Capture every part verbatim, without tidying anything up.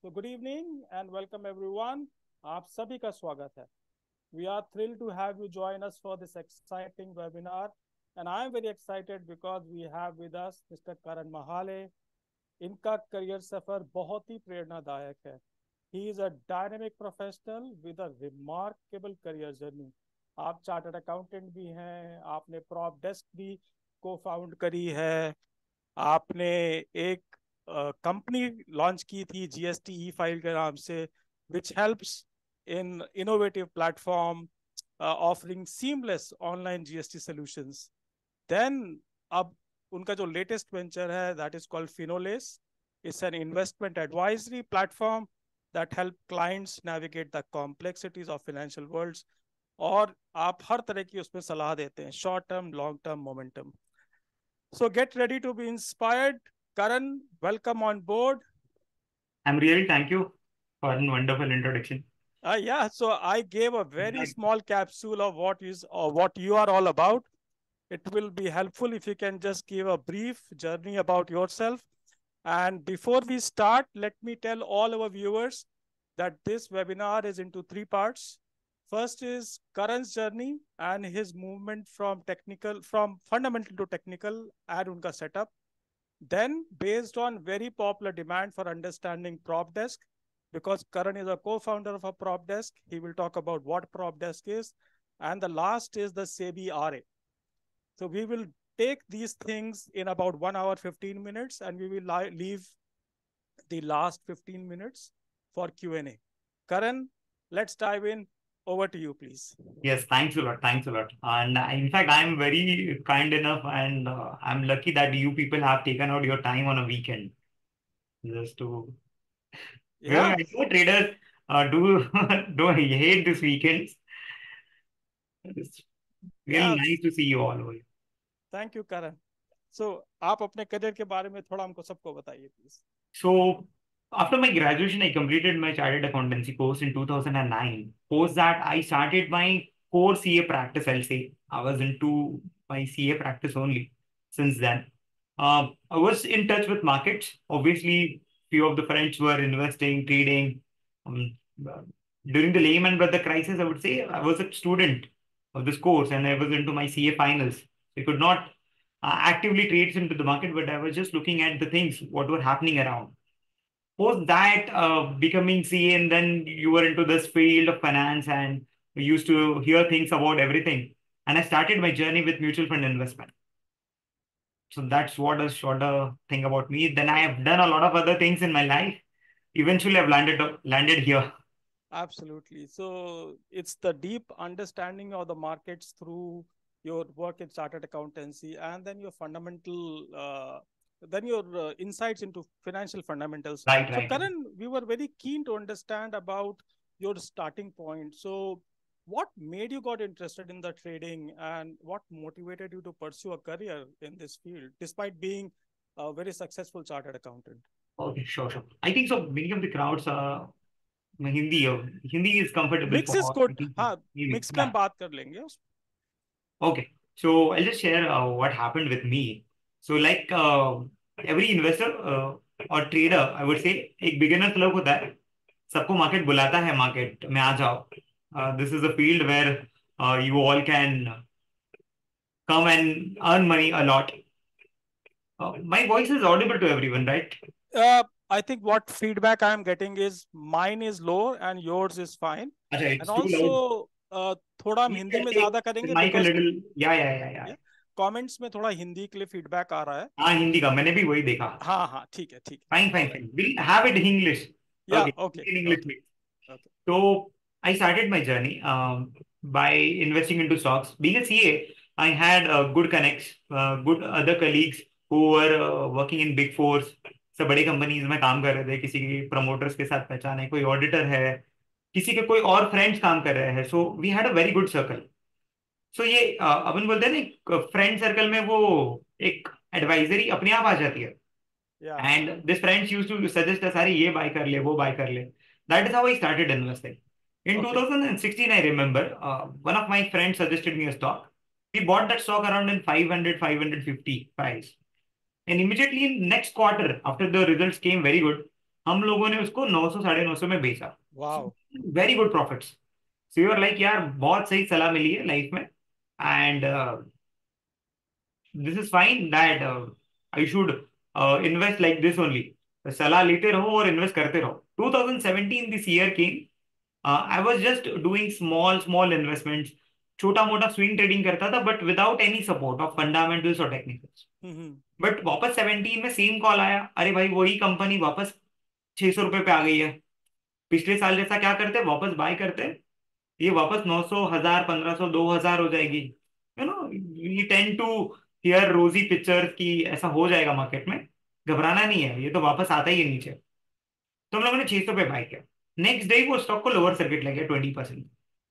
So good evening and welcome everyone. आप सभी का स्वागत है. We are thrilled to have you join us for this exciting webinar, and I am very excited because we have with us Mister Karan Mahale. इनका career सफर बहुत ही प्रेरणादायक है. He is a dynamic professional with a remarkable career journey. आप chartered accountant भी हैं, आपने प्रॉप डेस्क भी को फाउंड करी है, आपने एक कंपनी लॉन्च की थी जीएसटी ई फाइल के नाम से, which helps in innovative platform offering seamless online GST solutions. Then अब उनका जो लेटेस्ट वेंचर है that is called Finoless. It's an investment advisory platform that help clients navigate the complexities of financial worlds. और आप हर तरह की उसमें सलाह देते हैं, short term, long term, momentum. So get ready to be inspired. Karan, welcome on board. I'm really thank you for a wonderful introduction. Uh, yeah, so I gave a very small capsule of what is or what you are all about. It will be helpful if you can just give a brief journey about yourself. And before we start, let me tell all our viewers that this webinar is into three parts. First is Karan's journey and his movement from technical, from fundamental to technical and unka setup. Then, based on very popular demand for understanding PropDesk, because Karan is a co-founder of a PropDesk, he will talk about what PropDesk is. And the last is the SEBI R A. So we will take these things in about one hour, fifteen minutes, and we will leave the last fifteen minutes for Q and A. Karan, let's dive in. Over to you, please. Yes, thanks a lot. Thanks a lot. And uh, in fact, I'm very kind enough and uh, I'm lucky that you people have taken out your time on a weekend just to. Yeah. I know traders uh, do do hate this weekends. It's really yeah. nice to see you all over. Thank you, Karan. So, आप अपने career के बारे में थोड़ा हमको सबको बताइए, please. So, after my graduation, I completed my chartered accountancy course in two thousand nine. Post that, I started my core C A practice, I'll say. I was into my C A practice only since then. Uh, I was in touch with markets. Obviously, few of the friends were investing, trading. Um, during the Lehman Brothers crisis, I would say I was a student of this course and I was into my C A finals. I could not uh, actively trades into the market, but I was just looking at the things, what were happening around. Post that, uh, becoming C A, and then you were into this field of finance and we used to hear things about everything. And I started my journey with mutual fund investment. So that's what a shorter thing about me. Then I have done a lot of other things in my life. Eventually, I've landed landed here. Absolutely. So it's the deep understanding of the markets through your work in chartered accountancy and then your fundamental, uh, then your uh, insights into financial fundamentals. Right, so right. Karan, we were very keen to understand about your starting point. So what made you got interested in the trading and what motivated you to pursue a career in this field, despite being a very successful chartered accountant? Okay, sure, sure. I think so. Many of the crowds are Hindi. Hindi is comfortable. Mix for is all. good. हाँ, mix में हम बात कर लेंगे. Okay, so I'll just share uh, what happened with me. So like uh, every investor uh, or trader, I would say, एक beginner लोग होता है, सबको market बुलाता है market में आ जाओ. Uh, this is a field where uh, you all can come and earn money a lot. Uh, my voice is audible to everyone, right? Uh, I think what feedback I'm getting is mine is low and yours is fine. अच्छा, it's and too also loud. uh, थोड़ा हम हिंदी में ज्यादा करेंगे Mic a because little, yeah, yeah, yeah, yeah. Comments में थोड़ा हिंदी के लिए फीडबैक आ रहा है. हाँ, हिंदी का मैंने भी वही देखा. हाँ हाँ ठीक है ठीक है. Fine, fine, fine. We'll have it in English. Yeah, Okay. okay. In English, Okay. please. Okay. So I started my journey um, by investing into stocks. Being a C A, I had uh, good connects, uh, good other colleagues who were uh, working in big fours. सब बड़ी companies में काम कर रहे थे. किसी की promoters के साथ पहचान है, कोई ऑडिटर है, किसी के कोई और फ्रेंड्स काम कर रहे हैं. So we had a very good circle. So ये uh, अपन बोलते हैं ना, फ्रेंड सर्कल में वो एक एडवाइजरी अपने आप आ जाती है. And this friends used to suggest us, "Arey, ये buy कर ले, वो buy कर ले." That is how I started investing. In okay. two thousand sixteen, I remember uh, one of my friends suggested me a stock. We bought that stock around in five hundred, five hundred fifty price. And immediately in next quarter, after the results came very good, हम लोगों ने उसको नौ सौ साढ़े नौ सौ में बेचा। Wow. Very good profits. So you are like यार बहुत सही सलाह मिली है लाइफ में। And this is fine that I should invest like this only. सलाह लेते रहो और इन्वेस्ट करते रहो। twenty seventeen this year came. I was just doing small small investments. छोटा मोटा स्विंग ट्रेडिंग करता था but without any support of fundamentals और टेक्निकल्स। हम्म। बट वापस सेवनटीन में सेम कॉल आया, अरे भाई वही कंपनी वापस छह सौ रुपए पे आ गई है। पिछले साल जैसा क्या करते, वापस बाय करते, ये वापस नौ सौ, हजार, पंद्रह सौ, दो हजार हो जाएगी। You know we tend to hear rosy picture की ऐसा हो जाएगा मार्केट में। घबराना नहीं है, ये तो वापस आता ही है नीचे। तो हम लोगों ने छह सौ पे बाय किया। नेक्स्ट डे वो स्टॉक को लोअर सर्किट लग गया twenty percent.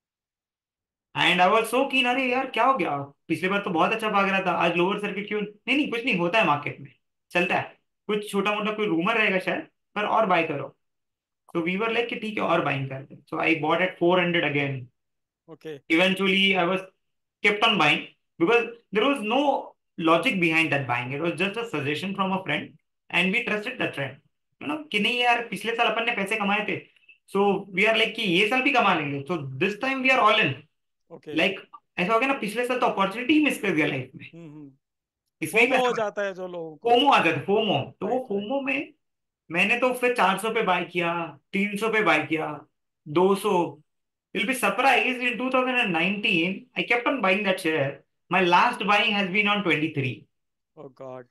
And I was so keen, अरे यार क्या हो गया, पिछले बार तो बहुत अच्छा भाग रहा था, आज लोअर सर्किट क्यों? नहीं नहीं कुछ नहीं होता है मार्केट में, चलता है। कुछ छोटा मोटा कोई रूमर रहेगा शायद, पर और बाय करो। तो वी वर लाइक कि ठीक है और बाइंग करते हैं। So I bought at four hundred again. Okay. Eventually, I was kept on buying because there was no logic behind that buying. It was just a suggestion from a friend, and we trusted that friend. You know कि नहीं यार पिछले साल अपन ने पैसे कमाए थे, so we are like कि ये साल भी कमा लेंगे, so this time we are all in. Okay. Like ऐसा हो गया ना, पिछले साल तो अपॉर्चुनिटी ही मिस कर दिया लाइफ में, हम्म हम्म। इसमें ही फोमो हो पैसा। जाता है जो लोगों को। फोमो आ जाता है, फोमो। तो वो राइट राइट। फोमो में मैंने तो फिर चार सौ पे बाय किया, तीन सौ पे बाय किया, दो सौ। You'll be surprised in twenty nineteen, I kept on buying that share. My last buying has been on twenty-three. Oh God.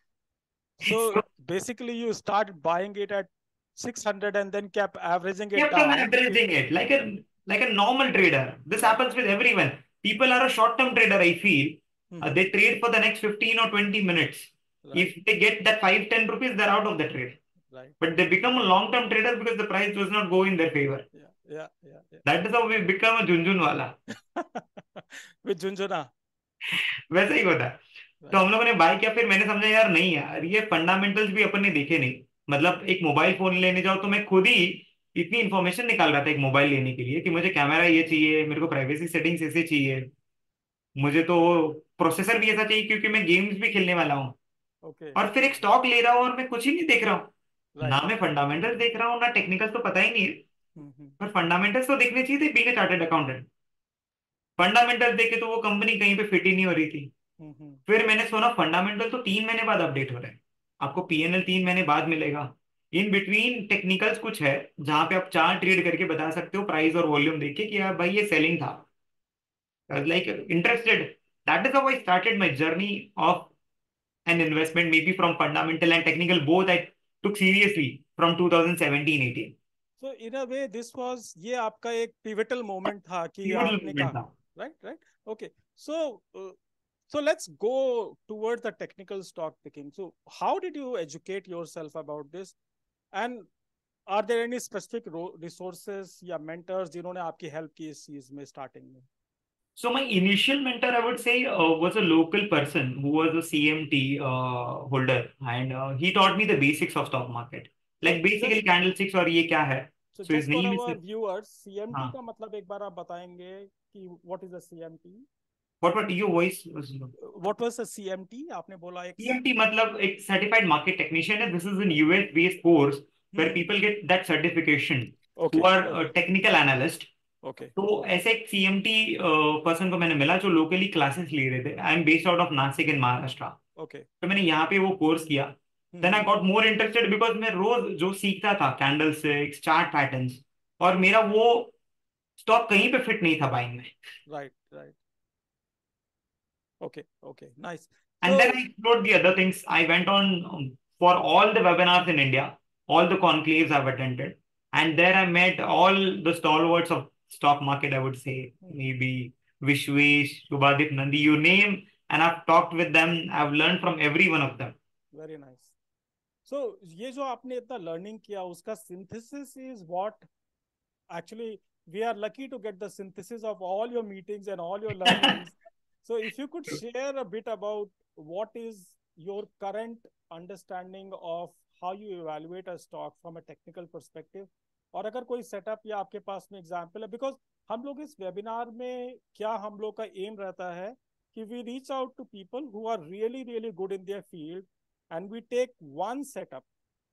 So So basically you start buying it at six hundred and then kept averaging it kept on down to averaging it like a like a normal trader. This right. happens with everyone. People are a short-term trader, I feel. Uh, Mm-hmm. they trade for the next fifteen or twenty minutes. Right, If they get that five, ten rupees, they're out of the trade. right. But they become a long-term trader because the price does not go in their favor. Yeah, yeah, yeah, That is how we become a Junjun wala. yeah. With Junjuna. वैसा ही होता है। तो Right. हम लोगों ने bye किया, फिर मैंने समझा यार नहीं यार ये फंडामेंटल्स भी अपन ने देखे नहीं। मतलब एक मोबाइल फोन लेने जाओ तो मैं खुद ही इतनी इंफॉर्मेशन निकाल रहा था एक मोबाइल लेने के लिए कि मुझे कैमरा ये चाहिए, मेरे को प्राइवेसी सेटिंग्स ऐसे चाहिए, मुझे तो प्रोसेसर भी ऐसा चाहिए क्योंकि मैं गेम्स भी खेलने वाला हूँ। Okay. और फिर एक स्टॉक ले रहा हूँ और मैं कुछ ही नहीं देख रहा हूँ। Right. ना मैं फंडामेंटल्स देख रहा हूँ ना टेक्निकल्स, तो पता ही नहीं है। Mm-hmm. पर फंडामेंटल्स तो देखने चाहिए थे being a chartered accountant. Fundamentals देखे तो वो कंपनी कहीं पे फिट ही नहीं हो रही थी। Mm-hmm. फिर मैंने सुना फंडामेंटल तो तीन महीने बाद अपडेट हो रहे हैं, आपको पीएनएल तीन महीने बाद मिलेगा। इन बिटवीन टेक्निकल्स कुछ है जहां पे आप चार ट्रेड करके बता सकते हो प्राइस और वॉल्यूम देख के कि यार भाई ये सेलिंग था। Like interested. That is how I started my journey of an investment, maybe from fundamental and technical both I took seriously from twenty seventeen eighteen। So in a way, this was ये आपका एक pivotal moment था कि pivotal आपने movement कहा, था। right, right. Okay. So uh, so let's go towards the technical stock picking. So how did you educate yourself about this? And are there any specific ro- resources या mentors जिन्होंने आपकी help की इस चीज में starting में? So my initial mentor, I would say, uh, was a local person who was a C M T uh, holder, and uh, he taught me the basics of stock market, So like basically just candlesticks और ये क्या है. so So his just for name is our viewers, C M T हाँ. का मतलब एक बार आप बताएंगे कि what is a C M T? What what your voice was? What was a C M T? आपने बोला एक C M T मतलब एक certified market technician है. This is an U S based course where hmm. people get that certification who Okay, are a okay, technical analyst. okay, तो ऐसे एक C M T person को मैंने मिला जो लोकली क्लासेस ले रहे थे. I am based out of Nashik in Maharashtra. okay. तो मैंने यहाँ पे वो कोर्स किया. Then I hmm. Got more interested because मैं रोज जो सीखता था कैंडल सिक्स चार्ट पैटर्न्स, और मेरा वो स्टॉक कहीं पे फिट नहीं था बाइंग में. Right, right. Okay, okay. Nice. And then So, I explored the other things. I went on um, for all the webinars in India, all the conclaves I've attended, and there I met all the stalwarts of stock market. I would say hmm, maybe Vishwesh, Shubhadip Nandi, you name, and I've talked with them. I've learned from every one of them. very nice. So ये जो आपने इतना learning किया उसका synthesis is what actually we are lucky to get the synthesis of all your meetings and all your learnings. So if you could share a bit about what is your current understanding of how you evaluate a stock from a technical perspective, और अगर कोई setup या आपके पास में example है, because हम लोग इस वेबिनार में क्या हम लोग का एम रहता है कि we reach out to people who are really really good in their field and we take one setup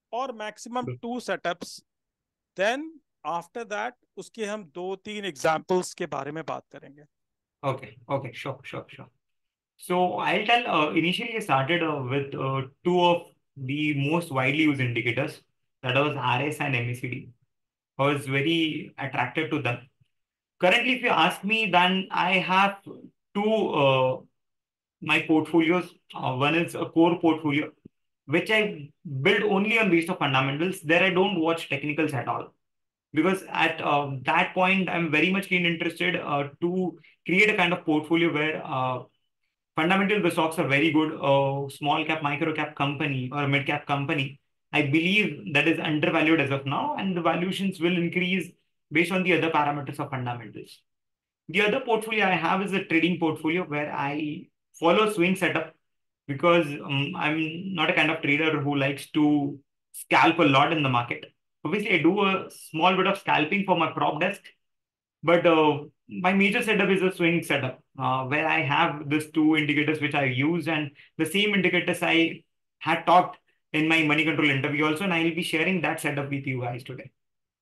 और maximum two setups. Then after that उसके हम दो तीन एग्जांपल्स के बारे में बात करेंगे। Okay, okay, sure, sure, sure. So I'll tell, uh, initially I started uh, with uh, two of the most widely used indicators. That was R S and M A C D. I was very attracted to them. Currently, if you ask me, then I have two uh, my portfolios. Uh, one is a core portfolio, which I build only on base of fundamentals. There I don't watch technicals at all. Because at uh, that point, I'm very much keen interested uh, to create a kind of portfolio where uh, fundamental the stocks are very good. Uh, small cap, micro cap company or mid cap company, I believe that is undervalued as of now, and the valuations will increase based on the other parameters of fundamentals. The other portfolio I have is a trading portfolio where I follow swing setup because um, I'm not a kind of trader who likes to scalp a lot in the market. Obviously, I do a small bit of scalping for my prop desk, but uh, my major setup is a swing setup uh, where I have these two indicators which I use, and the same indicators I had talked in my money control interview also, and I will be sharing that setup with you guys today.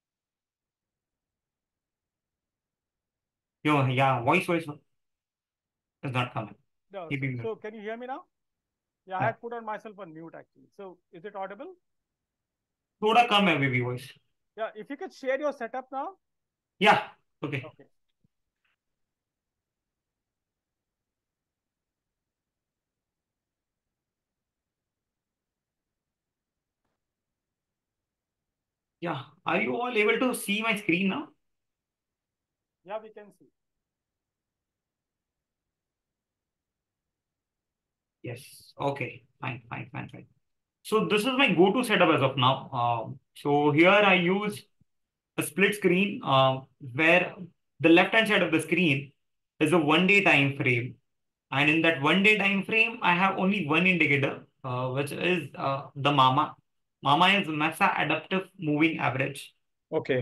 Yo, yeah, voice voice is not coming. No, so, Maybe so can you hear me now? Yeah, I yeah. had put on myself on mute actually. So is it audible? थोड़ा कम है baby voice. Yeah, if you could share your setup now. Yeah, okay. Okay. Yeah, are you all able to see my screen now? Yeah, we can see. Yes. Okay. Fine, fine, fine, fine. So this is my go-to setup as of now. Um, so here I use a split screen uh, where the left-hand side of the screen is a one-day time frame. And in that one-day time frame, I have only one indicator, uh, which is uh, the MAMA. MAMA is Massa Adaptive Moving Average. Okay.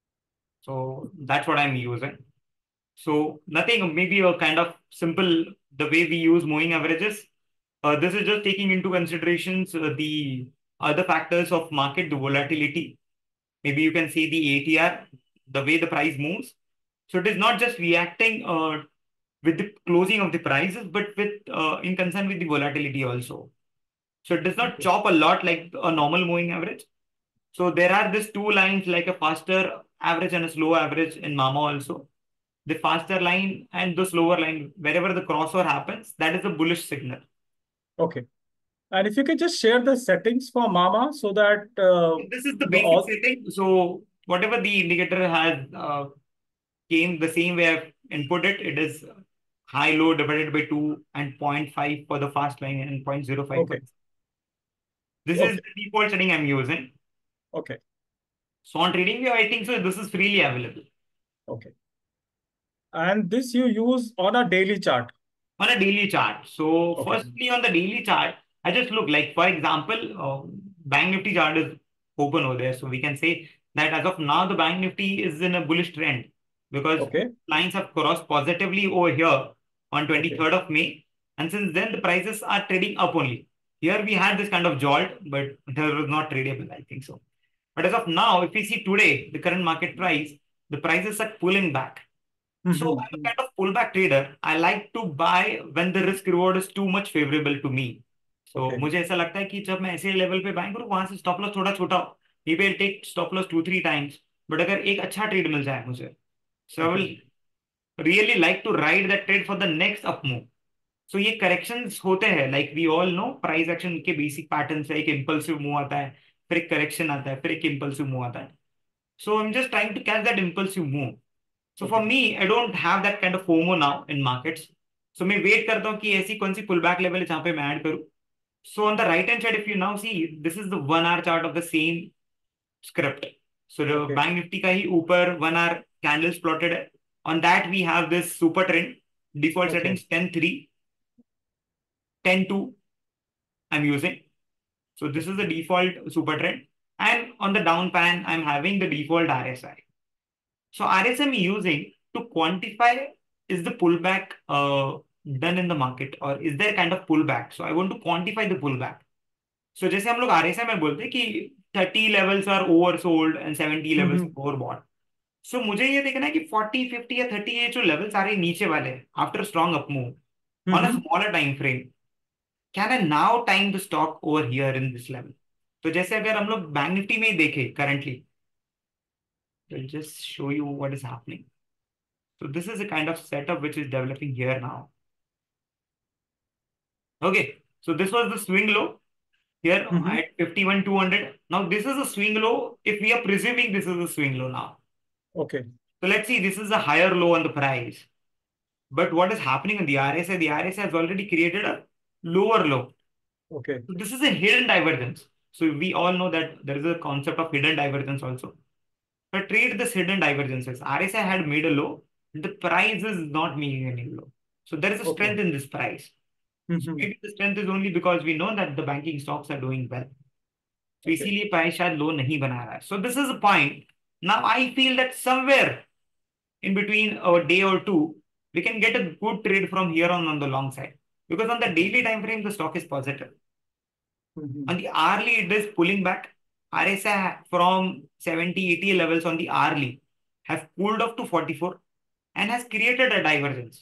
So that's what I'm using. So nothing, maybe a kind of simple, the way we use moving averages. Uh, this is just taking into considerations uh, the other factors of market, the volatility. Maybe you can see the A T R, the way the price moves. So it is not just reacting uh, with the closing of the prices, but with uh, in concern with the volatility also. So it does not Okay. chop a lot like a normal moving average. So there are these two lines like a faster average and a slow average in MAMA also. The faster line and the slower line, wherever the crossover happens, that is a bullish signal. Okay. And if you could just share the settings for MAMA so that uh, This is the the basic all. setting. So whatever the indicator has uh, came the same way I've input it, it is high low divided by two and zero point five for the fast line and zero point zero five for Okay. the. This is Okay. the default setting I'm using. Okay. So on TradingView, I think so this is freely available. Okay. And this you use on a daily chart. On a daily chart. So Okay. firstly, on the daily chart, I just look like, for example, uh, Bank Nifty chart is open over there. So we can say that as of now, the Bank Nifty is in a bullish trend because Okay. lines have crossed positively over here on Okay. twenty-third of May. And since then, the prices are trading up only. Here we had this kind of jolt, but it was not tradable, I think so. But as of now, if we see today, the current market price, the prices are pulling back. So I'm a kind of pullback trader. I like to buy when the risk reward is too much favorable to me. So Okay. मुझे ऐसा लगता है कि जब मैं ऐसे level पे bye करूँ वहां से स्टॉप लॉस थोड़ा छोटा हो. Maybe I'll take stop loss two three times. But अगर एक अच्छा ट्रेड मिल जाए मुझे, so I will really like to ride that trade for the next up move. So ये corrections होते हैं, like we all know price action के basic patterns है. एक impulsive move आता है, फिर एक correction आता है, फिर एक impulsive move आता है. So I'm just trying to catch that impulsive move. So for me, I don't have that kind of FOMO now in markets. So मैं wait करता हूँ कि ऐसी कौन सी pullback level है जहाँ पे मैं add करूँ. So on the right hand side, if you now see, this is the one hour chart of the same script. So the Okay. Bank Nifty का ही ऊपर one hour candles plotted है. On that we have this super trend. Default Okay. settings ten three, ten two I'm using. So this is the default super trend. And on the down pan, I'm having the default R S I. So R S I I'm using to quantify, is the pullback uh, done in the market or is there kind of pullback? So I want to quantify the pullback. So जैसे हम लोग R S I में बोलते हैं कि thirty levels are oversold and seventy levels hmm overbought. So मुझे ये देखना है कि फोर्टी फिफ्टी या थर्टी ये जो लेवल्स आ रहे हैं नीचे वाले after strong up move on a hmm smaller time frame, can I now time the stock over here in this level. तो जैसे अगर हम लोग बैंक निफ्टी में ही देखें currently, will just show you what is happening. So this is a kind of setup which is developing here now. Okay, so this was the swing low here hmm at fifty-one two hundred. Now this is a swing low. If we are presuming this is a swing low now, okay so let's see, this is a higher low on the price. But what is happening in the R S I? The R S I has already created a lower low. Okay So this is a hidden divergence. So we all know that there is a concept of hidden divergence also. But trade this hidden divergences. R S I had made a low. The price is not making any low. So there is a okay strength in this price. So hmm maybe the strength is only because we know that the banking stocks are doing well. So okay इसीलिए price शायद low नहीं बना रहा है. So this is a point. Now I feel that somewhere in between a day or two, we can get a good trade from here on on the long side. Because on the okay daily time frame, the stock is positive. Hmm On the hourly, it is pulling back. R S I from seventy, eighty levels on the hourly have pulled off to forty-four and has created a divergence.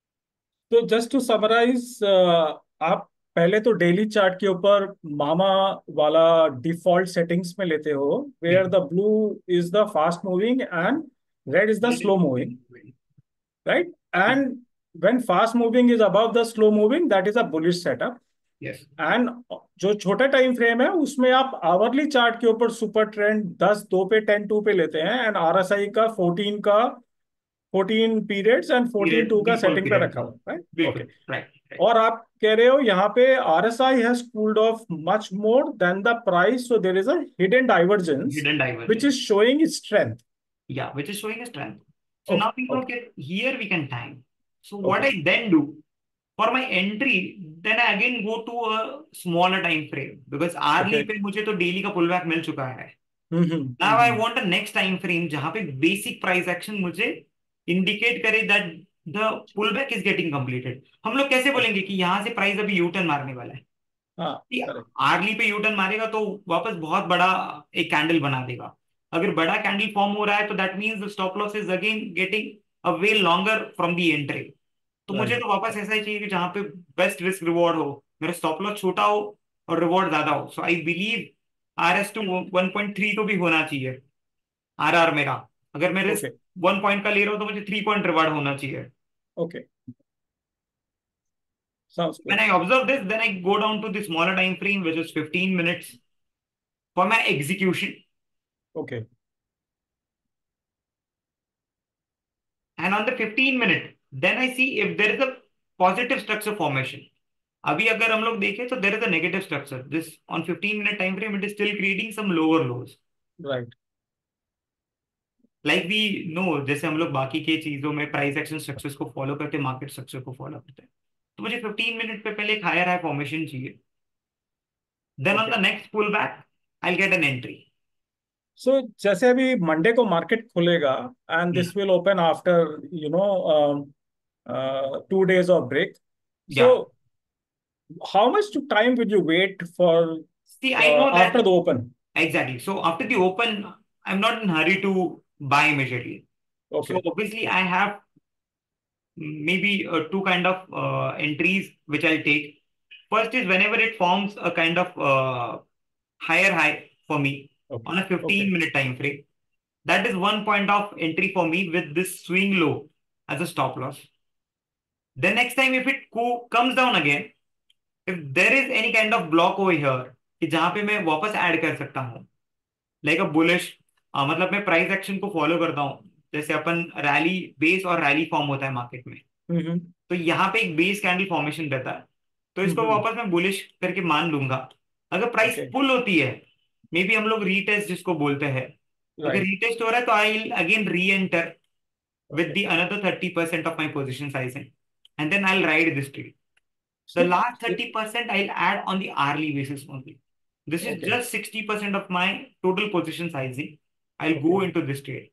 तो just to summarize, आप पहले तो daily chart के ऊपर मामा वाला default settings में लेते हो, where Hmm. The blue is the fast moving and red is the That is slow moving, right? And when fast moving is above the slow moving, that is a bullish setup. yes, and जो छोटा time frame है उसमें आप hourly chart के ऊपर super trend दस दो पे टेन टू पे लेते हैं, एंड आरएसआई का फोर्टीन का fourteen periods and fourteen period, two का बिल्कुल सेटिंग पे period. रखा हुआ है, राइट? ओके. बिल्कुल, right, right. और आप कह रहे हो यहाँ पे RSI has cooled off much more than the price, so there is a hidden divergence Hidden which divergence. Is showing strength. Yeah, which is showing a strength. So okay now we know okay that here we can time. So what okay I then do for my entry, then I again go to a smaller time frame because okay. hourly पे मुझे तो daily का pullback मिल चुका है. हम्म हम्म Now I hmm want a next time frame जहां पे basic price action मुझे indicate करे that the pullback is getting completed. हम लोग कैसे बोलेंगे कि यहाँ से प्राइस अभी यू टर्न मारने वाला है? हाँ, करेक्ट. आर्ली पे यू टर्न मारेगा तो वापस बहुत बड़ा एक कैंडल बना देगा. अगर बड़ा कैंडल फॉर्म हो रहा है तो that means the stop loss is again getting a way longer from the entry. तो मुझे राइट. तो वापस ऐसा ही चाहिए कि जहां पे बेस्ट रिस्क रिवॉर्ड हो, मेरा स्टॉप लॉस छोटा हो और रिवॉर्ड ज्यादा हो. So I believe R S two one point three तो भी होना चाहिए. आर आर मेरा, अगर मैं ओके रिस्क वन पॉइंट का ले रहा हूँ तो मुझे थ्री पॉइंट रिवॉर्ड होना चाहिए. Okay. Sounds When good. I observe this, then I go down to the smaller time frame, which is fifteen minutes for my execution. Okay. And on the fifteen minute, then I see if there is a positive structure formation. अभी अगर हम लोग देखें तो there is a negative structure. This on fifteen minute time frame, it is still creating some lower lows. Right. Like we know, जैसे हम लोग बाकी के चीजों में प्राइस एक्शन स्ट्रक्चर्स को फॉलो करते हैं, मार्केट स्ट्रक्चर को फॉलो करते हैं. तो मुझे fifteen मिनट पे पहले एक हायर हाई फॉर्मेशन चाहिए. Then on okay. the next pullback, I'll get an entry. So जैसे अभी मंडे को मार्केट खुलेगा and Hmm. This will open after you know two days of break, so Yeah. how much to time will you wait for See, I uh, know after that the open? exactly. So after the open, I'm not in a hurry to buy immediately. So Okay. obviously, I have maybe uh, two kind of uh, entries which I'll take. First is whenever it forms a kind of uh, higher high for me Okay. on a Okay. fifteen minute time frame. That is one point of entry for me with this swing low as a stop loss. The next time if it co comes down again, if there is any kind of block over here कि जहां पे मैं वापस add कर सकता हूँ like a bullish, मतलब मैं प्राइस एक्शन को फॉलो करता हूँ. जैसे अपन रैली बेस और रैली फॉर्म होता है मार्केट में, Mm-hmm. तो यहाँ पे एक बेस कैंडल फॉर्मेशन रहता है. तो इसको Mm-hmm. वापस मैं बुलिश करके मान लूंगा. अगर प्राइस Okay. पुल होती है, मे बी हम लोग रीटेस्ट जिसको बोलते हैं, अगर Right. रीटेस्ट हो रहा है तो I again reenter with Okay. the another thirty percent of my position sizing, and then I'll ride this trade. The So, last it- thirty percent I'll add on the hourly basis only. This is okay. just sixty percent of my total position sizing. I'll go Okay. into this trade.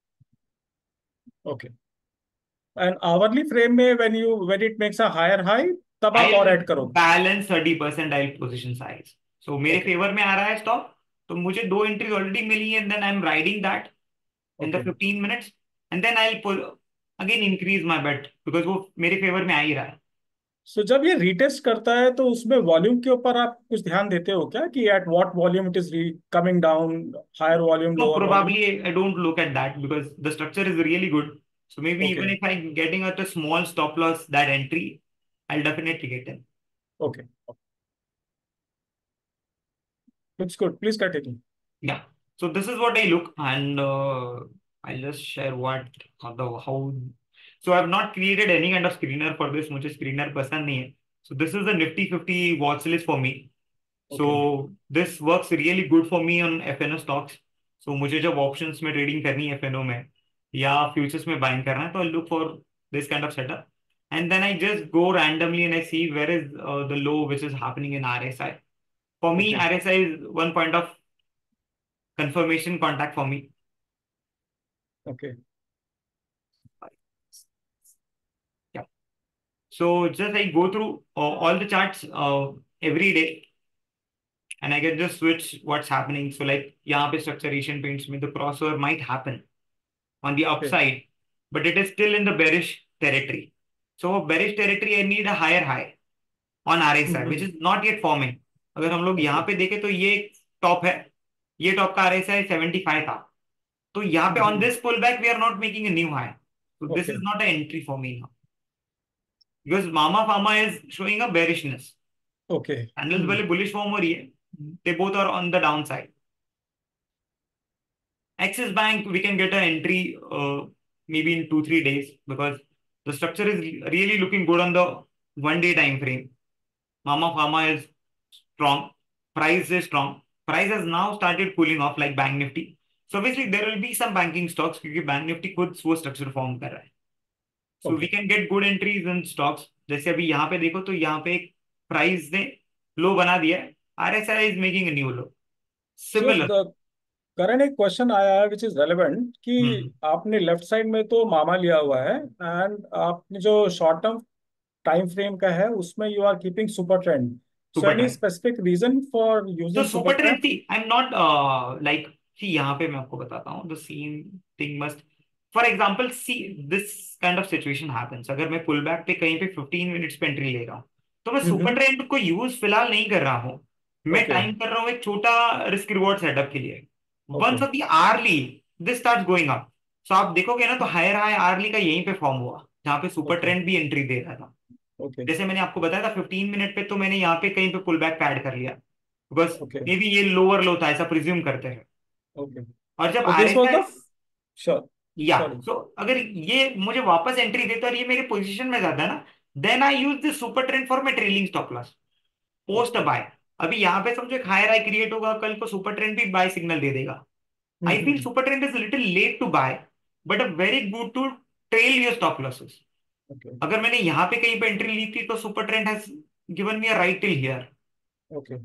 Okay. And hourly frame में when you when it makes a higher high, तब आप और I'll add करोगे. balance thirty percent I'll position size. So मेरे Okay. Favour में आ रहा है स्टॉक, तो मुझे दो एंट्री ऑलरेडी मिली है, then I am riding that in the okay. Fifteen minutes, and then I pull again increase my bet, because वो मेरे फेवर में आ ही रहा है। सो जब ये रीटेस्ट करता है तो उसमें वॉल्यूम के ऊपर आप कुछ ध्यान देते हो क्या, कि at what volume it is coming down, higher volume No, lower volume? probably I don't look at that because the structure is really good. So maybe okay. even if I'm getting at a small stop loss that entry, I'll definitely get in. Okay, it's good, please continue. Yeah. So this is what I look, and uh, I'll just share what how the how. So I've not created any kind of screener for this. मुझे screener पसंद नहीं है. So this is the Nifty fifty watch list for me. So okay. this works really good for me on F N O stocks. So मुझे जब options में trading करनी है F N O में या futures में buying करना है, तो I look for this kind of setup. And then I just go randomly and I see where is uh, the low which is happening in R S I. For me, okay. R S I is one point of confirmation contact for me. Okay. Yeah. So just I go through uh, all the charts uh, every day, and I can just switch what's happening. So like यहाँ पे structure Asian Paints में the crossover might happen on the upside, but it is still in the bearish territory. So bearish territory, I need a higher high on R S I, which is not yet forming. अगर हम लोग यहाँ okay. पे देखें तो ये top है, ये टॉप का R S I seventy five था, तो यहाँ पे on this pullback we are not making a new high. So this okay. is not an entry for me now because Mama Pharma is showing a bearishness. Okay. Candles पहले bullish form हो रही है, they both are on the downside. Axis Bank, we can get an entry uh, maybe in two, three days because the structure is really looking good on the one day time frame. Mama Pharma is strong. Price is strong. Price has now started cooling off like Bank Nifty. So obviously there will be some banking stocks क्योंकि Bank Nifty खुद वो structure form कर रहा है. So we okay. can get good entries in stocks. जैसे अभी यहाँ पे देखो तो यहाँ पे एक प्राइस ने लो बना दिया है. R S I is making a new low. So Similar. The current एक क्वेश्चन आया है विच इज रेलेवेंट, कि हम्म. आपने लेफ्ट साइड में तो मामा लिया हुआ है, एंड आपने जो शॉर्ट टर्म टाइम फ्रेम का है उसमें you are keeping super trend. So super any trend. Specific reason for तो using super super trend trend? थी, I am not like see, यहाँ पे मैं आपको बताता हूँ the same thing must, for example see this kind of situation happens, अगर मैं पुल बैक पे कहीं पे फिफ्टीन मिनट्स पे एंट्री ले रहा हूँ, तो मैं सुपर ट्रेंड को यूज फिलहाल नहीं कर रहा हूँ. मैं ओके। टाइम कर रहा हूँ एक छोटा रिस्क रिवॉर्ड सेटअप के लिए. Okay. Once of the hourly this start going up, so आप देखोगे ना तो हायर हाई आर्ली का यहीं पे फॉर्म हुआ जहाँ पे सुपर ओके। ट्रेंड भी एंट्री दे रहा था. ओके। जैसे मैंने आपको बताया था फिफ्टीन मिनट पे, तो मैंने यहाँ पे कहीं पे पुल बैक पे ऐड कर लिया बिकॉज ओके। मे बी ये लोअर लो था, ऐसा प्रिज्यूम करते हैं. ओके। और जब तो this was RSI, the, sure, या सॉरी। सो अगर ये मुझे वापस एंट्री देता है और ये मेरे पोजीशन में जाता है ना, then I use this super trend for my trailing stop loss post okay. Buy. अभी यहाँ पे समझो एक हायर हाई क्रिएट होगा, कल को सुपर ट्रेंड भी बाय सिग्नल दे देगा. I feel super trend is little late to buy but a very good to trail your stop losses. Okay. अगर मैंने यहाँ पे कहीं पे एंट्री ली थी तो super trend has given me a right till here. Okay.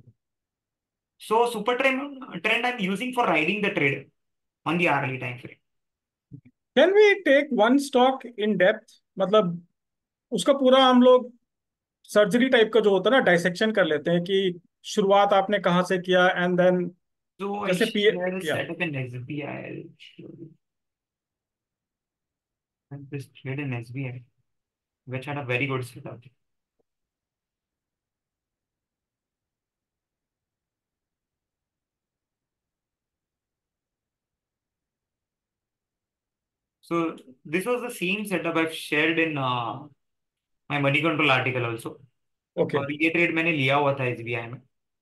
So super trend trend I'm using for riding the trade on the hourly time frame. Can we take one stock in depth, मतलब उसका पूरा हम लोग surgery type का जो होता है ना, डाइसेक्शन कर लेते हैं कि शुरुआत आपने कहाँ से किया, एंड देन So I जैसे पी share a या setup in S B I. I'll show you. And this trade in S B I, which had a very good setup. So this was the same setup I've shared in uh, my money control article also. Okay. और ये trade मैंने लिया हुआ था S B I में.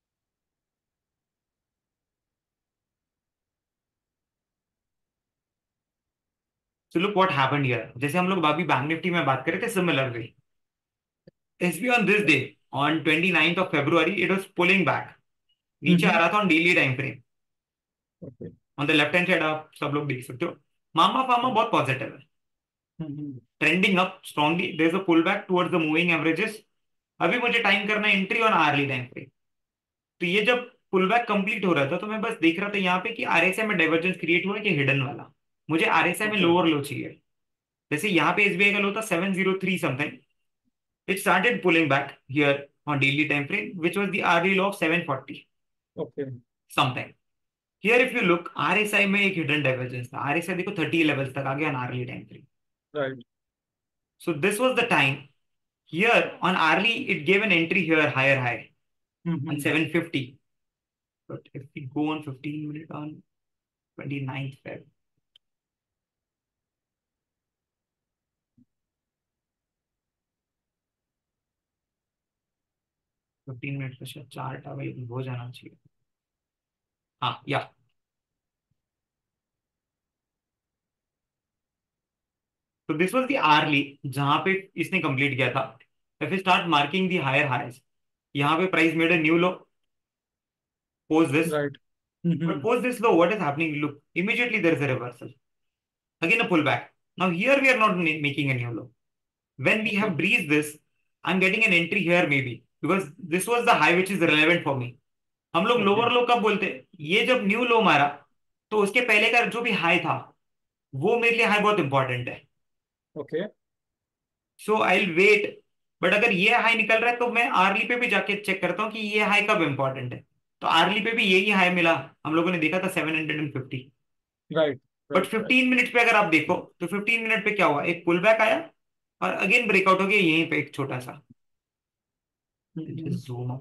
So look what happened here. जैसे हम लोग अभी बैंक निफ्टी में बात कर रहे थे, similarly S B I on this day on twenty ninth of February it was pulling back. नीचे आ रहा था on daily time frame. Okay. On the left hand side आप सब लोग देख सकते हो. मामा फार्मा बहुत पॉजिटिव है, trending up strongly. There is a pull back towards the moving averages. अभी मुझे टाइम करना है entry on hourly time frame. तो ये जब पुल बैक कंप्लीट हो रहा था तो मैं बस देख रहा था यहाँ पे कि आरएसआई में डाइवर्जेंस क्रिएट हुआ है कि हिडन वाला. मुझे आरएसआई में ओके। लोअर लो चाहिए. जैसे यहाँ पे एसबीआई का लो था seven zero three something. It started pulling back here on daily time frame which was the hourly low of seven forty okay. Something. Here if you look RSI में एक hidden divergence था, RSI देखो thirty levels तक आ गया on early time frame. Right. So this was the time. Here on hourly it gave an entry here higher high on hmm. Seven fifty. But if we go on fifteen minute on twenty ninth Feb, fifteen minute का शायद chart available हो जाना चाहिए. हाँ या. तो this was the early जहां पे इसने कंप्लीट किया था. If you start marking the higher highs, यहाँ पे price made a new low post this. Right. But hmm. post this low, what is happening? Look, immediately there is a reversal. Again, a pullback. Now, here we are not ma- making a new low. When we okay. have breached this, I'm getting an entry here maybe because this was the high which is relevant for me. हम लोग okay. Lower लो कब बोलते हैं? ये जब new लो मारा तो उसके पहले का जो भी हाई था वो मेरे लिए हाई बहुत इंपॉर्टेंट है. Okay. So I will wait. But अगर ये हाई निकल रहा है तो मैं आरली पे भी जाके चेक करता हूँ कि ये हाई कब इंपॉर्टेंट है. तो आरली पे भी यही हाई मिला, हम लोगों ने देखा था seven hundred and fifty. Right. But right. Right. Fifteen minute पे अगर आप देखो तो फिफ्टीन मिनट पे क्या हुआ, एक पुल बैक आया और अगेन ब्रेकआउट हो गया यहीं पे एक छोटा सा. Hmm. Zoom.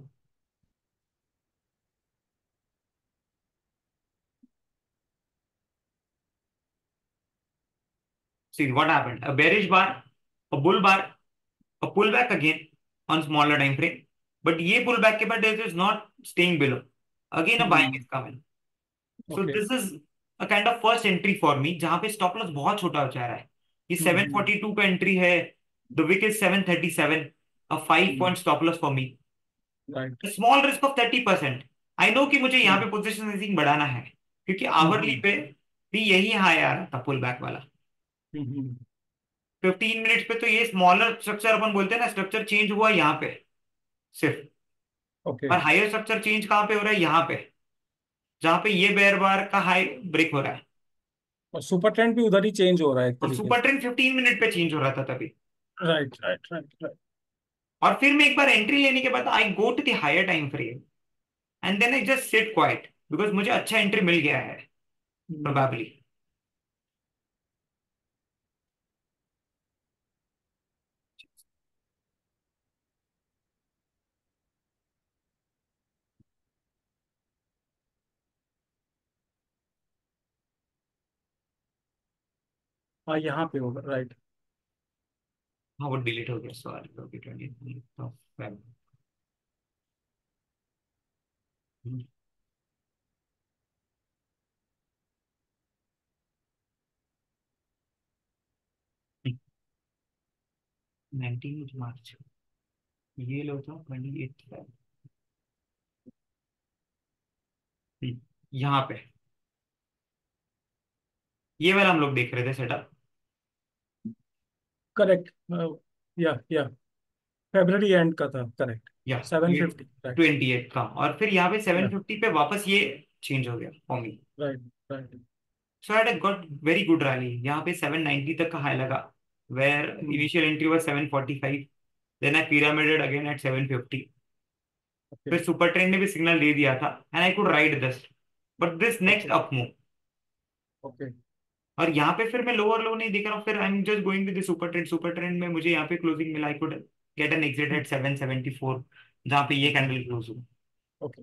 See what happened, a bearish bar, a bull bar, a pullback again on smaller time frame. But ये pullback के बाद it is not staying below. Again a buying is coming. So okay. this is a kind of first entry for me जहां पे stop loss बहुत छोटा हो जा रहा है. ये सेवन फोर्टी टू का एंट्री है. The wick is seven thirty seven. A five point stop loss for me. Right. A small risk of thirty percent. I know कि मुझे यहाँ पे पोजीशन सेंसिंग बढ़ाना है क्योंकि आवरली पे भी यही हाई आ रहा था पुल बैक वाला. फिफ्टीन मिनट्स पे तो ये स्मॉलर स्ट्रक्चर अपन बोलते हैं ना, स्ट्रक्चर चेंज हुआ यहाँ पे सिर्फ. ओके. और हायर स्ट्रक्चर चेंज कहाँ पे हो रहा है? यहाँ पे जहाँ पे ये बेयर बार का हाई ब्रेक हो रहा है. और सुपर ट्रेंड भी उधर ही चेंज हो रहा है एक और तरीके सुपर से. ट्रेंड फिफ्टीन मिनट पे चेंज हो रहा था तभी. राइट. राइट. राइट. राइट. और फिर मैं एक बार एंट्री लेने के बाद I go to the higher time frame and then I just sit quiet because मुझे अच्छा एंट्री मिल गया है प्रोबेबली. हाँ, यहाँ पे होगा. राइट. हाँ वो डिलीट हो गया सॉरी. ओके ट्वेंटी तो नाइनटीन मार्च. ये लो था ट्वेंटी एट यहाँ पे. ये वाला हम लोग देख रहे थे सेटअप. करेक्ट. या या फेब्रवरी एंड का था. करेक्ट. या सेवन ये फिफ्टी राइट. ट्वेंटी एट का और फिर यहाँ पे सेवन या. फिफ्टी पे वापस ये चेंज हो गया for me. Right. Right. So I got very good rally. यहाँ पे सेवन नाइन्टी तक का हाई लगा where initial entry was seven forty five. Then I pyramided again at seven fifty. Okay. फिर सुपर ट्रेंड ने भी सिग्नल दे दिया था and I could ride this. But this next okay. Up move. Okay. और यहाँ पे फिर मैं लोअर लो नहीं दिख रहा हूँ. फिर I am just going with the super trend. Super trend में मुझे यहाँ पे क्लोजिंग मिला. I could get an exit at seven seventy four जहाँ पे ये कैंडल क्लोज हुआ. Okay.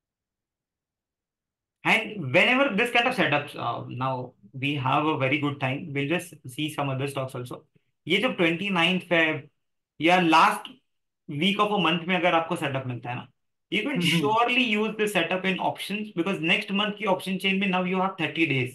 And whenever this kind of setups, uh, now we have a very good time. We'll just see some other stocks also. ये जब twenty ninth Feb या last week of a month में अगर आपको setup मिलता है ना, you can surely use this setup in options because next month की option chain में now you have thirty days.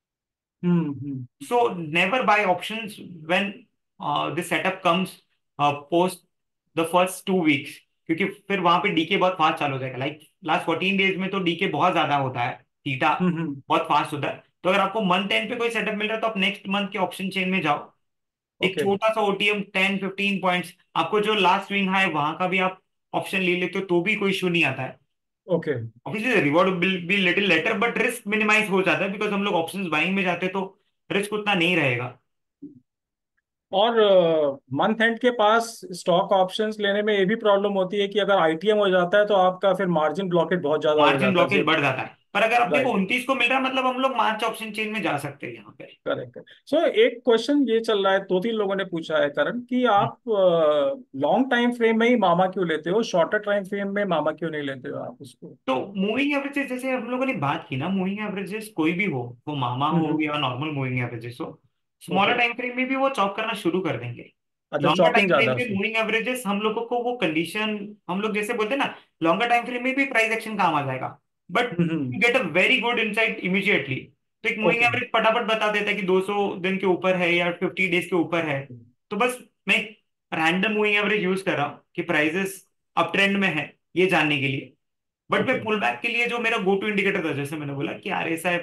So never buy options when uh, the setup comes uh, post the first two weeks क्योंकि फिर वहां पे DK बहुत fast चालू हो जाएगा. लाइक लास्ट फोर्टीन डेज में तो डीके बहुत ज्यादा होता है. थीटा बहुत फास्ट होता है. तो अगर आपको मंथ एंड पे कोई सेटअप मिल रहा है तो आप नेक्स्ट मंथ के ऑप्शन चेन में जाओ. एक ओके. छोटा सा ओटीएम टेन फिफ्टीन पॉइंट्स आपको जो लास्ट स्विंग है वहां का भी आप ऑप्शन ले लेते हो तो भी कोई इशू नहीं आता है. Okay. Obviously reward will be little later but risk minimise हो जाता है बिकॉज हम लोग ऑप्शंस बाइंग में जाते हैं तो रिस्क उतना नहीं रहेगा. और मंथ एंड के पास स्टॉक ऑप्शंस लेने में ये भी प्रॉब्लम होती है कि अगर आईटीएम हो जाता है तो आपका फिर मार्जिन ब्लॉकेट बहुत ज्यादा हो मार्जिन जाता है. ब्लॉकेज बढ़ जाता है. पर अगर अपने को राइट। उनतीस को मिल रहा है, मतलब हम लोग मार्च ऑप्शन चेन में जा सकते हैं यहाँ पे। करेक्ट। सो एक क्वेश्चन ये चल रहा है, दो तीन लोगों ने पूछा है करण, कि आप लॉन्ग टाइम फ्रेम में ही मामा क्यों लेते हो, शॉर्टर टाइम फ्रेम में मामा क्यों नहीं लेते हो आप उसको? तो मूविंग एवरेजेस जैसे हम लोगों ने बात की ना, मूविंग एवरेजेस कोई भी हो, वो मामा हो हम्म। या नॉर्मल मूविंग एवरेजेस हो, स्मॉलर ओके। टाइम फ्रेम में भी वो चॉप करना शुरू कर देंगे। अच्छा, लॉन्गर चॉपिंग टाइम फ्रेम ज्यादा है पे उसमें। मूविंग एवरेजेस हम लोगों को वो कंडीशन, हम लोग जैसे बोलते हैं ना, लॉन्गर टाइम फ्रेम में भी प्राइस एक्शन काम आ जाएगा, but hmm. You get a very good insight immediately. तो एक मूविंग ओके। एवरेज फटाफट बता देता है कि दो सौ दिन के ऊपर है या फिफ्टी डेज के ऊपर है। तो बस मैं रैंडम मूविंग एवरेज यूज कर रहा हूँ कि प्राइजेस अप ट्रेंड में है, ये जानने के लिए। बट मैं ओके। पुल बैक के लिए जो मेरा गो टू इंडिकेटर था, जैसे मैंने बोला कि आरएसआई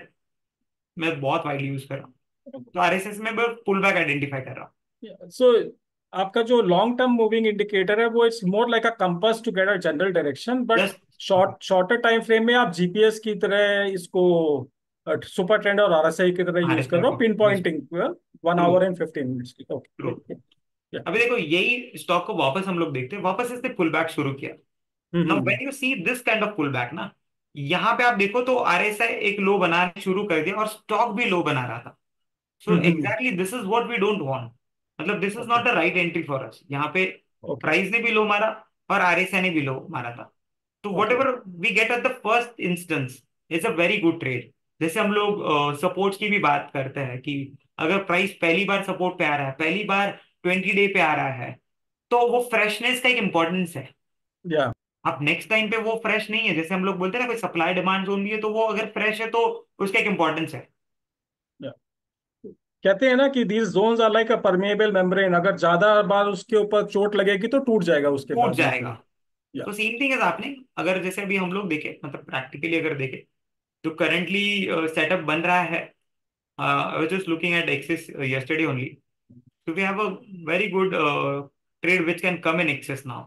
मैं बहुत वाइडली यूज कर रहा हूँ, तो आरएसएस में मैं पुल बैक आइडेंटिफाई कर रहा हूँ। सो आपका जो लॉन्ग टर्म मूविंग इंडिकेटर है वो it's more like a compass to get a general direction, but just short shorter time frame में आप जीपीएस की तरह इसको सुपर ट्रेंड और आरएसआई की तरह यूज कर आरएसआई रहे हो, को pin use. Pointing one true. Hour and fifteen minutes की। ट्रू। ओके। या। अभी देखो यही स्टॉक को वापस हम लोग देखते हैं, वापस इसने पुल बैक शुरू किया। Now hmm. When you see this kind of pull back ना, यहाँ पे आप देखो तो आरएसआई एक लो बनाना शुरू कर दिया और स्टॉक भी लो बना रहा था। So hmm. Exactly this is what we don't want. मतलब this is okay. Not the right entry for us. यहाँ पे ओके। प्राइस ने भी लो मारा और आरएसआई ने भी लो मारा था। तो what okay. Ever we get at the first instance is a very good trade. जैसे हम लोग सपोर्ट्स की भी बात करते हैं कि अगर प्राइस पहली बार सपोर्ट पे आ रहा है, पहली बार ट्वेंटी डे पे आ रहा है, तो वो फ्रेशनेस का एक इंपॉर्टेंस है। या। अब नेक्स्ट टाइम पे वो फ्रेश नहीं है, जैसे हम लोग बोलते हैं ना कोई सप्लाई डिमांड जोन भी है, तो वो अगर फ्रेश है तो उसका एक इंपॉर्टेंस है। या। कहते हैं ना कि these zones are like a permeable membrane, अगर ज्यादा बार उसके ऊपर चोट लगेगी तो टूट जाएगा उसके टूट बाद में जाएगा। फिर। या। तो सेम थिंग है आपने, अगर जैसे अभी हम लोग देखें, मतलब प्रैक्टिकली अगर देखें, जो करंटली सेटअप बन रहा है, I was just looking at Axis yesterday only, so we have a very good uh, trade which can come in excess now.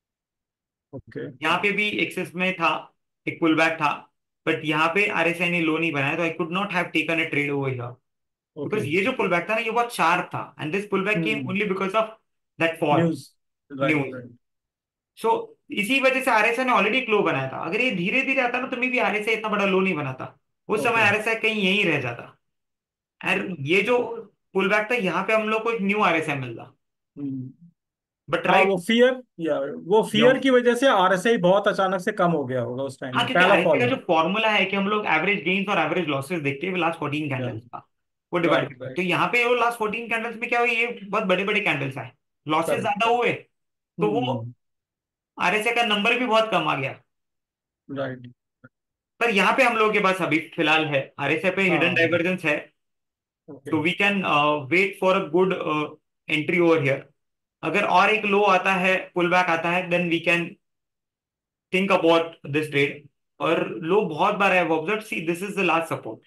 Okay. यहाँ पे भी एक्सेस में था, एक पुल बैक था, बट यहाँ पे आरएसआई ने लो नहीं बनाया, तो I could not have taken a trade over here, okay. Because ये जो पुल बैक था ना, ये बहुत शार्प था, and this pull back came hmm. Only because of that fall news. Right, news. Right. So इसी वजह से आरएसआई ने ऑलरेडी एक लो बनाया था। अगर ये धीरे धीरे आता ना, तो मे भी आरएसआई इतना बड़ा लो नहीं बनाता, उस समय ओके। आरएसआई कहीं यहीं रह जाता। और ये जो पुल बैक था, यहाँ पे हम लोग को एक न्यू आरएसआई मिल रहा। हम्म। बट हाँ, राइट, वो फियर, या वो यो, फियर की वजह से आरएसआई बहुत अचानक से कम हो गया होगा उस टाइम हाँ, में, क्योंकि पहला आरएसआई फॉल का में। जो फॉर्मूला है कि हम लोग एवरेज गेन्स और एवरेज लॉसेस देखते हैं लास्ट फोर्टीन या। कैंडल्स का, वो डिवाइड राइट, करते हैं। तो राइट। यहाँ पे वो लास्ट फोर्टीन कैंडल्स में क्या हुआ, ये बहुत बड़े बड़े कैंडल्स आए, लॉसेस करेक्ट। ज्यादा हुए, तो वो हम्म। आरएसआई का नंबर भी बहुत कम आ गया। राइट। पर यहाँ पे हम लोगों के पास अभी फिलहाल है, आरएसआई पे हिडन हाँ। डाइवर्जेंस है, ओके। तो we can wait for a good entry over here. अगर और एक लो आता है, पुल बैक आता है, then we can think about this trade. और लो बहुत बार है, observe see this is the last support,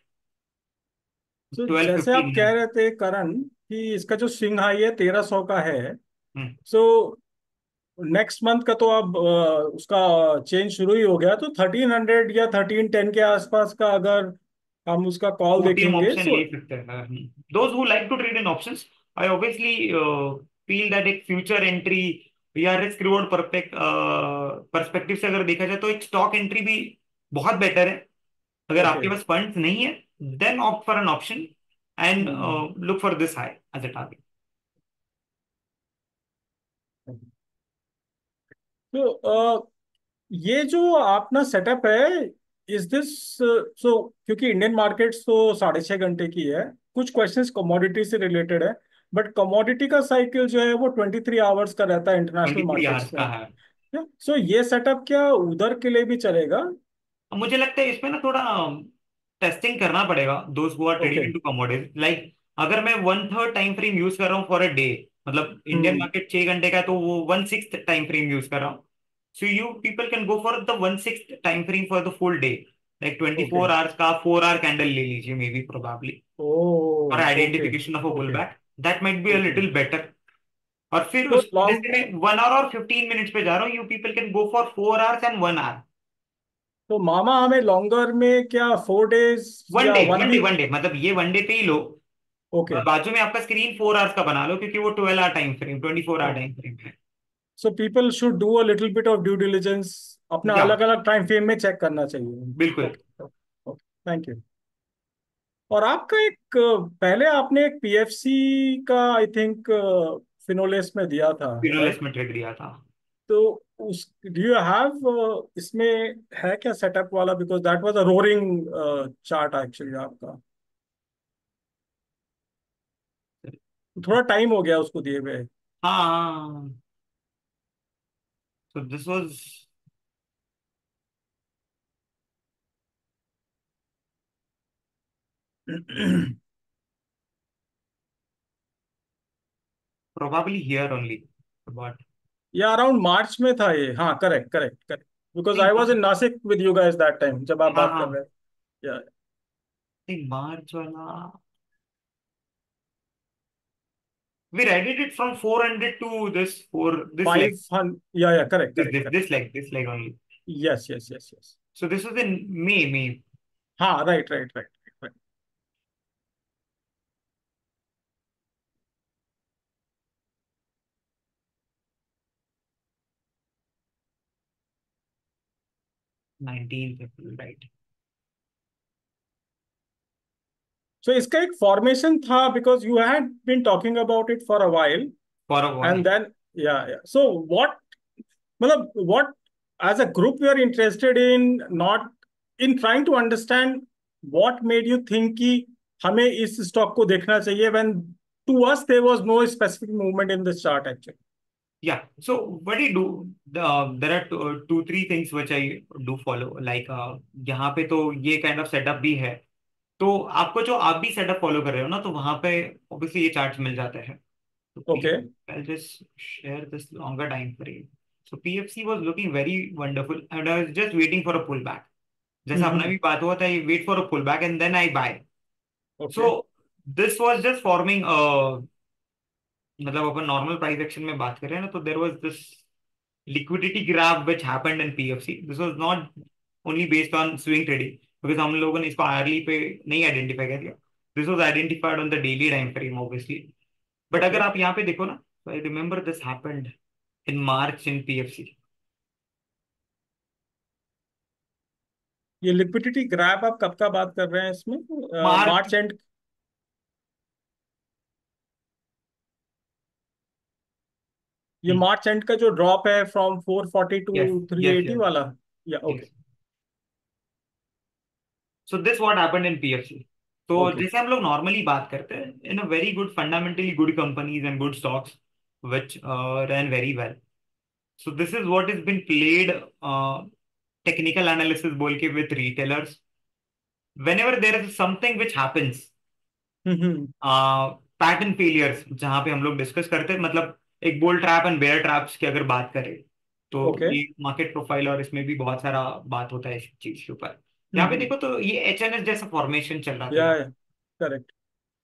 तो ट्वेल्व जैसे फिफ्टी आप कह नाइन। रहे थे करण कि इसका जो स्विंग हाई है तेरह सौ का है, हम्म। सो नेक्स्ट मंथ का तो अब अ, उसका चेंज शुरू ही हो गया, तो थर्टीन हंड्रेड या थर्टीन टेन के आसपास का अगर हम उसका कॉल ओटीएम देखेंगे ऑप्शन सो। ले सकते हैं those who like to trade in options. I obviously feel that एक फ्यूचर एंट्री या रिस्क रिवॉर्ड परस्पेक्टिव से अगर देखा जाए, तो एक स्टॉक एंट्री भी बहुत बेटर है। अगर ओके। आपके पास फंड्स नहीं है, then opt for an option and hmm. Look for this high as a target. तो अ, ये जो अपना सेटअप है, इज दिस सो, क्योंकि इंडियन मार्केट्स तो साढ़े छह घंटे की है, कुछ क्वेश्चंस कमोडिटी से रिलेटेड है, बट कमोडिटी का साइकिल जो है वो ट्वेंटी थ्री आवर्स का रहता है international twenty three markets hours का में। है। सो ये सेटअप क्या उधर के लिए भी चलेगा? मुझे लगता है इसमें ना थोड़ा टेस्टिंग करना पड़ेगा दोस्त who are trading okay. Into commodities. Like अगर मैं one third time frame use कर रहा हूँ फॉर अ डे, मतलब इंडियन हम्म। मार्केट छह घंटे का है, तो वो one six time frame use कर रहा हूँ। So you people can go for the one six time frame for the full day, like twenty okay. Four hours का फोर आवर कैंडल ले लीजिए, may B probably oh. For okay. Identification of a pull okay. Back, that might be a okay. Little better. और फिर तो उस long, जैसे मैं one hour और फिफ्टीन मिनट्स पे जा रहा हूँ, you people can go for four hours and one hour. तो मामा हमें लॉन्गर में क्या फोर डेज वन या day one one day week? One day मतलब ये वन डे पे ही लो, ओके। और बाजू में आपका स्क्रीन फोर आवर्स का बना लो, क्योंकि वो twelve hour time frame, twenty four hour time frame है। So people should do a little bit of due diligence, अपना या अलग अलग टाइम फ्रेम में चेक करना चाहिए। बिल्कुल। ओके। Thank you. और आपका एक अ, पहले आपने एक पीएफसी का आई थिंक फिनोलेस में दिया था, फिनोलेस राइट? में ट्रेड दिया था। तो उस डू यू हैव इसमें है क्या सेटअप वाला, because that was a roaring chart actually आपका। थोड़ा टाइम हो गया उसको दिए हुए। हाँ, so this was probably here only, but या अराउंड मार्च में था ये, हाँ करेक्ट करेक्ट करेक्ट, बिकॉज नहीं I was in March. Nashik with you guys that time जब आप हाँ बात कर हाँ, रहे हैं। नहीं मार्च वाला, we read it from four hundred to this four this leg, five hundred, yeah yeah correct this correct this correct this leg this leg only. Correct, yes yes yes yes. So this was in May May हाँ right right right right. nineteenth April, right? So इसका एक formation था, because you had been talking about it for a while, For a while. And then yeah yeah so what, मतलब what as a group we are interested in, not in trying to understand what made you think कि हमें इस stock को देखना चाहिए, when to us there was no specific movement in this chart actually. Yeah. So what do you do? The, uh, there are two, two, three things which I do follow. Like uh, यहाँ पे तो ये kind of setup भी है। तो आपको जो आप भी setup follow कर रहे हो ना, तो वहां पे obviously ये charts मिल जाते हैं। तो okay. P I'll just share this longer time frame. So P F C was looking very wonderful, and I was just waiting for a pullback. जैसा अपना हम्म। भी बात हुआ था, I wait for a pullback and then I buy. Okay. So this was just forming a, मतलब अपन normal price action में बात कर रहे हैं ना, तो there was this liquidity grab which happened in P F C. This was not only based on swing trading, because हम लोगों ने इसको hourly पे नहीं आइडेंटिफाई कर दिया. This was identified on the daily time frame obviously. But okay. अगर आप यहाँ पे देखो ना, so I remember this happened in March in P F C. ये लिक्विडिटी ग्रैब आप कब का बात कर रहे हैं इसमें? March, March end? ये मार्च एंड का जो ड्रॉप है from four forty two yes, three yes, eighty yes, वाला? Yeah okay. yes. So this what happened in P F C. तो ओके। जैसे हम लोग नॉर्मली बात करते हैं, in a very good fundamentally good companies and good stocks which uh, ran very well. So this is what has been played uh, technical analysis बोल के with retailers. Whenever there is something which happens, hmm. Pattern failures जहां पे हम लोग discuss करते हैं, मतलब एक bull trap and bear traps की अगर बात करें, तो ओके। ये मार्केट प्रोफाइल और इसमें भी बहुत सारा बात होता है इस चीज के ऊपर। यहाँ पे हम्म। देखो तो ये एच एन एस जैसा फॉर्मेशन चल रहा था या यहाँ। करेक्ट,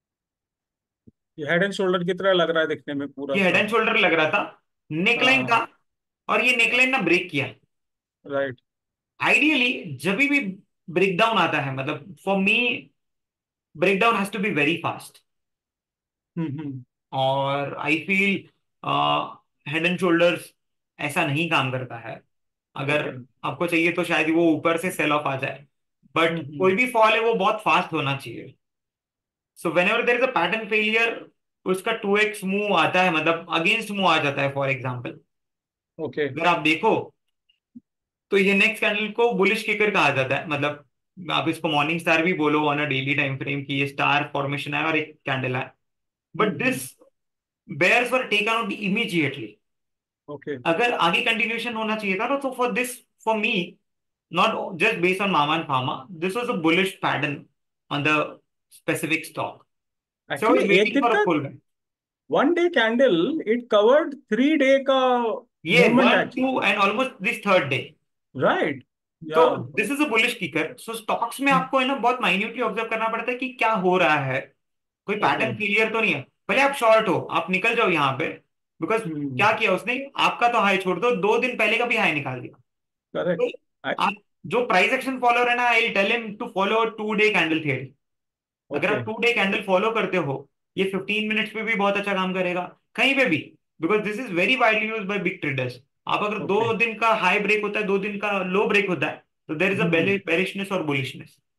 ये हेड एंड शोल्डर की तरह लग रहा है दिखने में पूरा ये हेड सा। एंड शोल्डर लग रहा था, नेकलाइन हाँ। था, और ये नेकलाइन ना ब्रेक किया। राइट। आइडियली जब भी ब्रेक डाउन आता है, मतलब for me break down has to be very fast, hmm hmm. और I feel head and shoulders ऐसा नहीं काम करता है। अगर ओके। आपको चाहिए तो शायद वो ऊपर से सेल ऑफ आ जाए, बट हम्म कोई हम्म। भी फॉल है वो बहुत फास्ट होना चाहिए। So whenever there is a pattern failure, उसका टू एक्स मूव आता है, मतलब अगेंस्ट मूव आ जाता है। For example okay. अगर आप देखो, तो ये नेक्स्ट कैंडल को बुलिश किकर कहा जाता है। मतलब आप इसको मॉर्निंग स्टार भी बोलो on a daily time frame की, ये स्टार फॉर्मेशन है और एक कैंडल है, hmm but hmm. This bears were taken out immediately. Okay. अगर आगे कंटिन्यूशन होना चाहिए था ना, तो for this, for me, not just based on Mama and Pharma, this was a bullish pattern on the specific stock. So I actually was एक waiting दिन for a का pullback. One day candle, it covered three day का ये movement one, actually. two and almost this third day. Right. तो yeah this is a bullish kicker. So stocks में आपको है ना बहुत माइन्यूटली ऑब्जर्व करना पड़ता है कि क्या हो रहा है, कोई ओके। पैटर्न फेलियर तो नहीं है। भले आप शॉर्ट हो, आप निकल जाओ यहाँ पे, बिकॉज हम्म। क्या किया उसने, आपका तो हाई छोड़ दो, दो दिन पहले का भी हाई निकाल दिया। तो करेक्ट। आप जो प्राइस एक्शन फॉलोअर है ना, I tell him to follow two day candle theory. अगर ओके। आप टू डे कैंडल फॉलो करते हो, ये फिफ्टीन मिनट्स पे भी बहुत अच्छा काम करेगा, कहीं पे भी, because this is very widely use by big traders. आप अगर ओके। दो दिन का हाई ब्रेक होता है, दो दिन का लो ब्रेक होता है, तो there is a hmm. Bearishness और bullishness.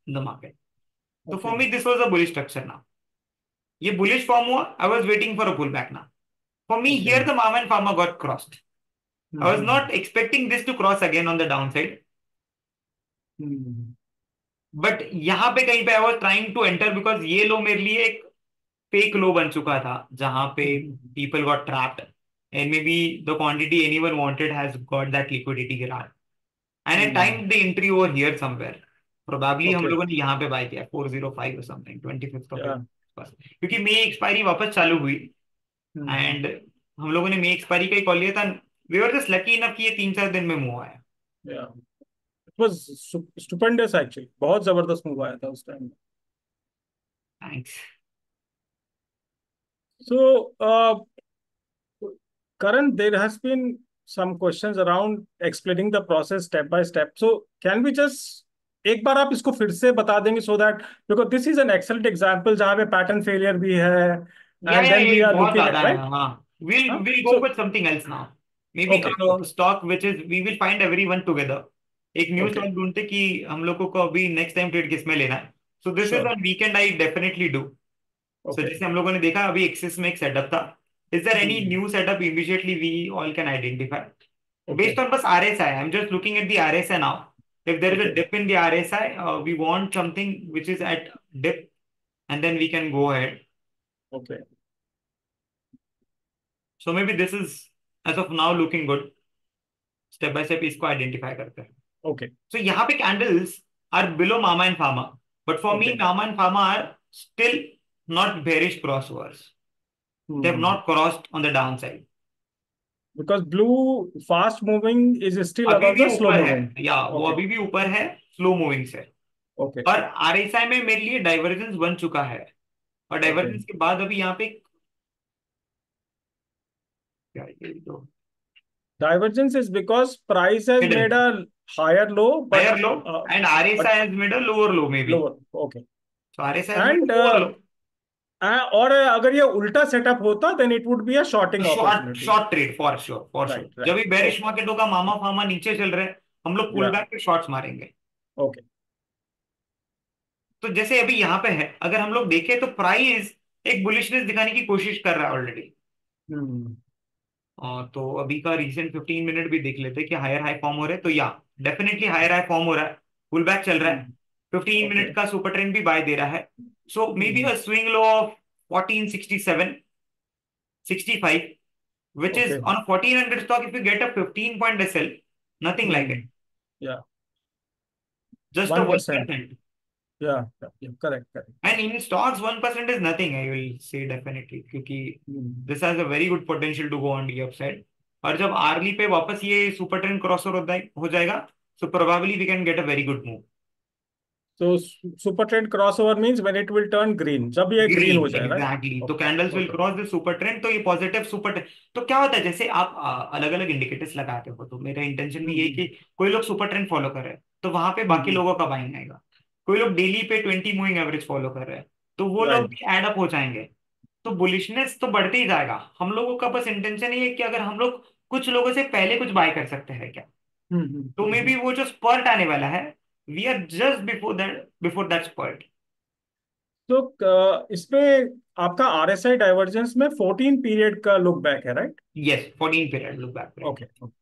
in the market. So for Okay. me, this was a bullish structure now. ये bullish form हुआ. I was waiting for a pullback now. For me, Okay. here the Mama and Pharma got crossed. I was Mm-hmm. not expecting this to cross again on the downside. Mm-hmm. But यहाँ पे कहीं पे I was trying to enter because ये low मेरे लिए एक fake लो बन चुका था जहां पे Mm-hmm. People got trapped and maybe the quantity anyone wanted has got that liquidity गिरान and I Mm-hmm. Time the entry over here somewhere probably हम Okay. लोगों ने यहाँ पे बाय किया फोर जीरो फाइव और something twenty fifth of Yeah. क्योंकि मई expiry वापस चालू हुई Mm-hmm. एंड हम लोगों ने मई एक्सपायरी का ही कॉल लिया था we were just lucky enough कि ये तीन चार दिन में मूव आया Yeah. It was stu- stupendous actually. बहुत जबरदस्त मूव आया था उस time. Thanks So, uh, Karan, there has been some questions around explaining the process step by step. So, can we just एक बार आप इसको फिर से बता देंगे so that because this is an excellent example जहाँ पे pattern failure भी है या and या then we ये are बहुत looking ज्यादा at है right. हाँ we'll हाँ? we'll go So, with something else now maybe okay, a okay, stock which is we will find everyone together एक न्यू okay, स्टॉक ढूंढते कि हम लोगों को अभी नेक्स्ट टाइम ट्रेड किस में लेना है so this is sure, on weekend I definitely do so okay. जैसे हम लोगों ने देखा अभी एक्सिस में एक सेटअप था is there any Hmm. New setup immediately we all can identify Okay, based on बस R S I I'm just looking at the R S I now if there is a okay, dip in the R S I uh, we want something which is at dip and then we can go ahead okay, so maybe this is as of now looking good step by step इसको identify करते हैं okay, so यहाँ पे candles are below MAMA and FAMA but for me okay. MAMA and FAMA are still not bearish crossovers they have Hmm. Not crossed on the down side Because blue fast moving is still अभी above भी the slow ऊपर है moving. या वो Okay, अभी भी ऊपर है स्लो मूविंग से okay, और आरएसआई में मेरे लिए डाइवर्जेंस बन चुका है और okay. डाइवर्जेंस के बाद अभी यहाँ पे क्या है, ये तो Divergence is because price has hidden made a higher low, but higher low uh, and but RSI has made a lower low maybe lower. Okay. So RSI has made And a lower uh, low uh, और अगर ये उल्टा setup होता, then it would be a shorting short opportunity. Short trade for sure for sure Right, जब right. भी bearish Okay. Market होगा MAMA FAMA नीचे चल रहे हैं हम लोग पुल Yeah. बैक पे शॉर्ट्स मारेंगे Okay. तो जैसे अभी यहाँ पे है अगर हम लोग देखें तो प्राइस एक बुलिशनेस दिखाने की कोशिश कर रहा है ऑलरेडी Hmm. और तो अभी का रीसेंट फिफ्टीन मिनट भी देख लेते हैं कि हायर हाई फॉर्म हो रहा है तो या डेफिनेटली हायर हाई फॉर्म हो रहा है पुल बैक चल रहा है Hmm. Fifteen Okay. मिनट का सुपर ट्रेंड भी बाय दे रहा है so maybe Hmm. A swing low of fourteen sixty seven sixty five which is Okay. on fourteen hundred stock if you get a fifteen point S L nothing like it Hmm. Yeah. just a One percent. one percent Yeah. Yeah. Yeah. Correct. Correct. and in stocks one percent is nothing I will say definitely क्योंकि Hmm. this has a very good potential to go on the upside और जब early पे वापस ये super trend crossover होता है हो जाएगा so probably we can get a very good move So su- super trend crossover means when it will turn green. जब ये green ग्रीन हो जाए, right? एग्जैक्टली तो Okay. Candles will Okay. Cross the super trend तो ये positive super तो क्या होता है जैसे आप अलग अलग इंडिकेटर्स लगाते हो तो मेरा इंटेंशन भी यही Hmm. कि कोई लोग सुपर ट्रेंड फॉलो कर रहे हैं तो वहां पे बाकी Hmm. लोगों का बाइंग आएगा कोई लोग डेली पे ट्वेंटी मूविंग एवरेज फॉलो कर रहे हैं तो वो लोग Right. भी एड अप हो जाएंगे तो बुलिशनेस तो बढ़ते ही जाएगा हम लोगों का बस इंटेंशन ये है कि अगर हम लोग कुछ लोगों से पहले कुछ बाय कर सकते हैं क्या Hmm. Hmm. तो मे Hmm. बी वो जो स्पर्ट आने वाला है we are just before that before that spurt तो uh, इसमें आपका आरएसआई डाइवर्जेंस में फोर्टीन पीरियड का लुक बैक है, right? Yes fourteen period look back okay.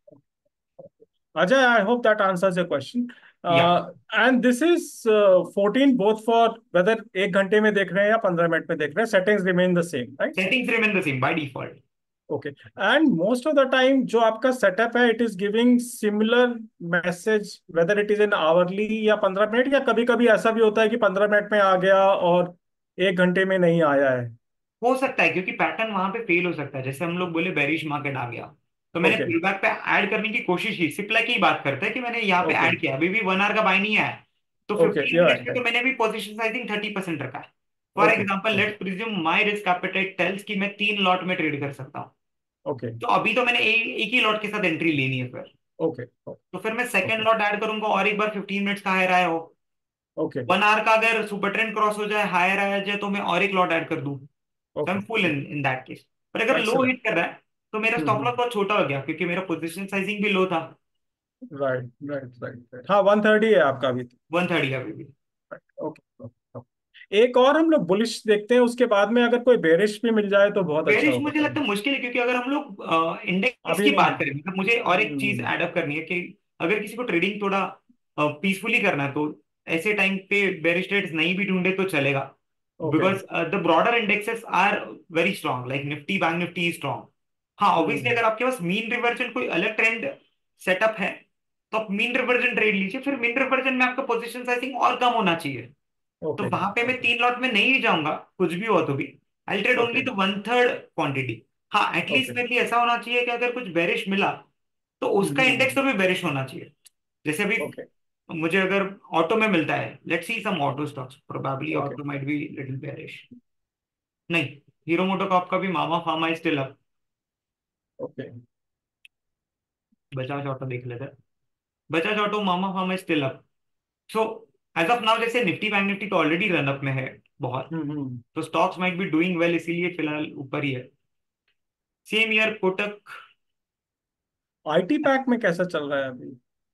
Ajay, I hope that answers your question. या Uh, and this is uh, fourteen both for whether एक घंटे में देख रहे हैं या पंद्रह मिनट में देख रहे हैं, settings remain the same, right? settings remain the same by default Okay. And most of the time जो आपका setup है, it is giving similar message whether it is in hourly या पंद्रह मिनट या कभी कभी ऐसा भी होता है कि पंद्रह मिनट में आ गया और एक घंटे में नहीं आया है. हो सकता है क्योंकि पैटर्न वहां पे फेल हो सकता है जैसे हम लोग बोले बेरिश मार्केट आ गया तो मैंने Okay. पुल बैक पे ऐड करने की कोशिश की सिप्ला की बात करते हैं कि मैंने यहाँ पे Okay. ऐड किया अभी भी वन आवर का बाय नहीं आया तो Okay. Fifteen Yeah. मिनट्स में तो मैंने भी पोजीशन साइजिंग थर्टी परसेंट रखा है for Okay. Example Okay. Let's presume my risk appetite tells कि मैं तीन लॉट में ट्रेड कर सकता हूँ Okay. तो अभी तो मैंने ए, एक ही लॉट के साथ एंट्री लेनी है फिर Okay. तो फिर मैं सेकंड Okay. लॉट ऐड करूंगा और एक बार फिफ्टीन मिनट्स का हायर आया हो Okay. वन आवर का अगर सुपर ट्रेंड क्रॉस हो जाए हायर आया जाए तो मैं और एक लॉट ऐड कर दूं तो I am Okay. Full in in that case पर अगर लो Excellent. हिट कर रहा है तो मेरा स्टॉप हम्म. लॉस बहुत छोटा हो गया क्योंकि मेरा पोजीशन साइजिंग भी लो था राइट राइट राइट राइट. हाँ, वन थर्टी है आपका अभी. वन थर्टी अभी भी ओके, एक और हम लोग बुलिश देखते हैं, उसके बाद में अगर कोई बेरिश भी मिल जाए तो बहुत अच्छा बेरिश मुझे होगा। लगता है मुश्किल है, क्योंकि अगर हम लोग इंडेक्स अभी की नहीं। बात करें, मतलब मुझे और एक चीज हम्म। ऐड अप करनी है कि अगर किसी को ट्रेडिंग थोड़ा पीसफुली करना है, तो ऐसे टाइम पे बेरिश ट्रेड्स नहीं भी ढूंढे तो चलेगा, okay. Because the broader indexes are very strong, like Nifty, bank Nifty is strong. हाँ, ऑब्वियसली हम्म। अगर आपके पास मीन रिवर्जन कोई अलग ट्रेंड सेटअप है, तो आप मीन रिवर्जन ट्रेड लीजिए, फिर मीन रिवर्जन में आपका पोजिशन साइजिंग और कम होना चाहिए। तो ओके। वहां पे मैं ओके। तीन लॉट में नहीं जाऊंगा, कुछ भी हो तो भी I trade only okay. The one third quantity. हाँ, ओके। एटलीस्ट मेरे लिए ऐसा होना चाहिए कि अगर कुछ बेरिश मिला तो उसका इंडेक्स हम्म। तो भी बेरिश होना चाहिए। जैसे अभी ओके। मुझे अगर ऑटो में मिलता है, let's see some auto stocks, probably okay. Auto might be little bearish. नहीं, हीरो मोटोकॉर्प का भी MAMA FAMA is still up. Okay. Bajaj Auto देख लेते हैं। Bajaj Auto, MAMA FAMA is still up. So as of now, जैसे निफ्टी बैंक निफ्टी तो ऑलरेडी रन अप में है बहुत, हम्म। तो stocks might be doing well, इसीलिए फिलहाल ऊपर ही है। Same year Kotak. IT pack में कैसा चल रहा है अभी?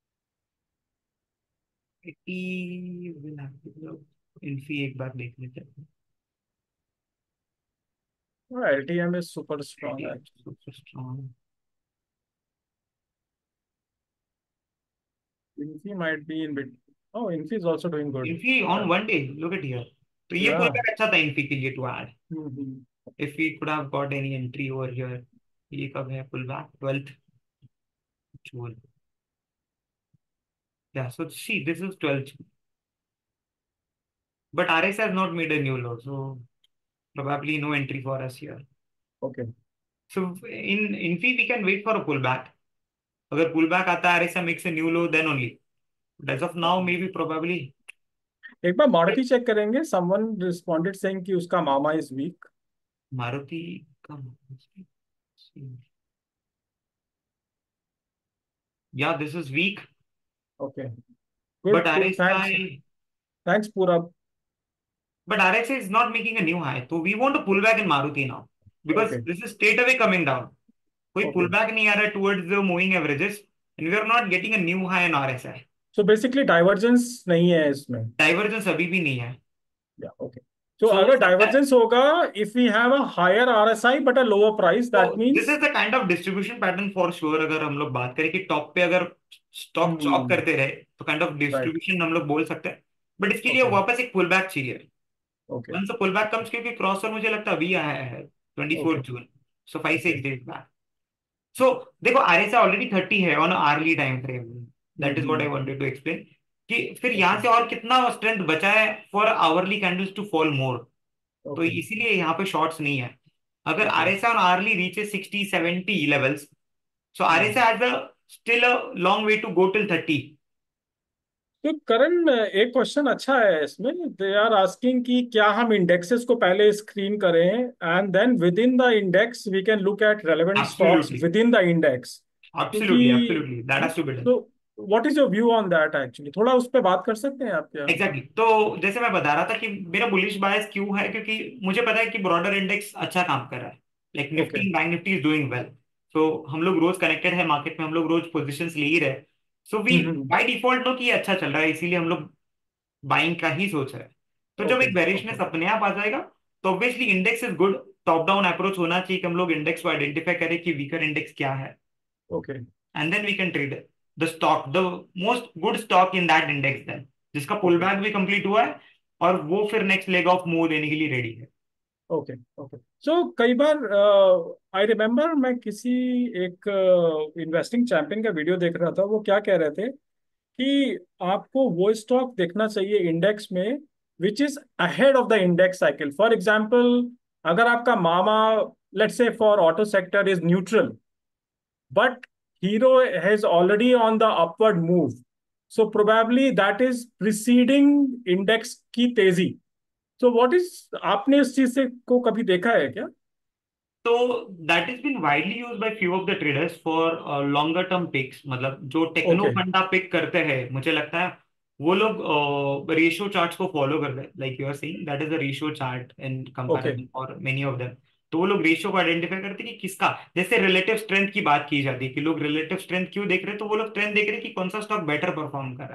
इन्फी एक बार देख लेते हैं। LTM is super strong eighty actually. Super strong. Infy might be in bit. Oh, Infy is also doing good. Infy on one day, look at here. तो ये या। पुल बैक अच्छा था इन्फी के लिए to add, hmm. If we could have got any entry over here. ये कब है pull back? Twelfth June. Yeah so see this is twelfth, but RS has not made a new low, so probably no entry for us here. Okay. So in Infi we can wait for a pullback. अगर pullback आता है, RSI makes a new low, then only. But as of now, okay. maybe probably एक बार Maruti check करेंगे, someone responded saying कि उसका मामा is weak. Maruti का, yeah, this is weak, okay. but good good, thanks. RSI, thanks पूरा। but R X I is not making a new high. So we want to pull back in Maruti now because okay. this is straight away coming down. कोई okay. pullback नहीं आ रहा है towards the moving averages, and we are not getting a new high in R S I. So basically divergence नहीं है इसमें। Divergence अभी भी नहीं है। या ओके। तो So हो अगर सकता है, डाइवर्जेंस होगा, if we have a higher RSI but a lower price, तो that this means. Is the kind of distribution pattern for sure. अगर हम लोग बात करें कि टॉप पे अगर स्टॉक चॉप हम्म। करते रहे, तो काइंड ऑफ राइट। डिस्ट्रीब्यूशन हम लोग बोल सकते हैं, बट इसके लिए ओके। वापस एक पुल बैक चाहिए। Okay. Once pull back comes, क्योंकि क्रॉसओवर मुझे लगता है अभी आया है twenty okay. Fourth June, so five okay. Six days back. So देखो, आरएसआई ऑलरेडी थर्टी है on early time frame, that is what I hmm. Wanted to explain, कि फिर ओके। यहाँ से और कितना स्ट्रेंथ बचा है for hourly candles to fall more. तो ओके। इसीलिए यहाँ पे शॉर्ट्स नहीं है। अगर okay. RSI on early reaches sixty seventy levels, so R S I has a still a long way to go till thirty. तो करण, एक क्वेश्चन अच्छा है इसमें। दे आर आस्किंग कि क्या हम इंडेक्सेस को पहले स्क्रीन करें and then within the index we can look at relevant stocks Absolutely. Within the index. क्योंकि Absolutely. Absolutely. That has to be done. तो what is your view on that actually? थोड़ा उस पर बात कर सकते हैं आप क्या? Exactly exactly. तो जैसे मैं बता रहा था कि मेरा बुलिश बायस क्यों है, क्योंकि मुझे पता है कि ब्रॉडर इंडेक्स अच्छा काम कर रहा है, like okay. Nifty, bank Nifty is doing well. So हम लोग रोज कनेक्टेड है मार्केट में, हम लोग रोज पोजीशंस ले ही रहे। So we hmm. By default no कि ये अच्छा चल रहा है, इसीलिए हम लोग बाइंग का ही सोच रहे हैं। तो जब ओके। एक बेरिशनेस ओके। अपने आप आ जाएगा, तो obviously index is good. Top down approach होना चाहिए कि हम लोग इंडेक्स को आइडेंटिफाई करें कि वीकर इंडेक्स क्या है, okay. and then we can trade the stock, the most good stock in that index then, जिसका पुल ओके। बैक भी कंप्लीट हुआ है और वो फिर नेक्स्ट लेग ऑफ मूव देने के लिए रेडी है। ओके। ओके। सो कई बार आई रिमेम्बर, मैं किसी एक इन्वेस्टिंग चैंपियन का वीडियो देख रहा था। वो क्या कह रहे थे कि आपको वो स्टॉक देखना चाहिए इंडेक्स में which is ahead of the index cycle. For example, अगर आपका MAMA, let's say for auto sector, is neutral but Hero has already on the upward move, so probably that is preceding index की तेजी। तो what is, आपने इस चीज से को कभी देखा है क्या? तो that is been widely use by few of the traders for longer term picks, मतलब जो टेक्नो ओके। फंडा पिक करते हैं, मुझे लगता है वो लोग रेशियो चार्ट्स को फॉलो करते हैं, like you are saying that is a ratio chart in okay. Comparison for many of them. तो वो लोग रेशियो को आइडेंटिफाई करते हैं कि किसका, जैसे रिलेटिव स्ट्रेंथ की बात की जाती है कि लोग रिलेटिव स्ट्रेंथ क्यों देख रहे हैं, तो वो लोग ट्रेंड देख रहे हैं कि कौन सा स्टॉक बेटर परफॉर्म कर रहा है।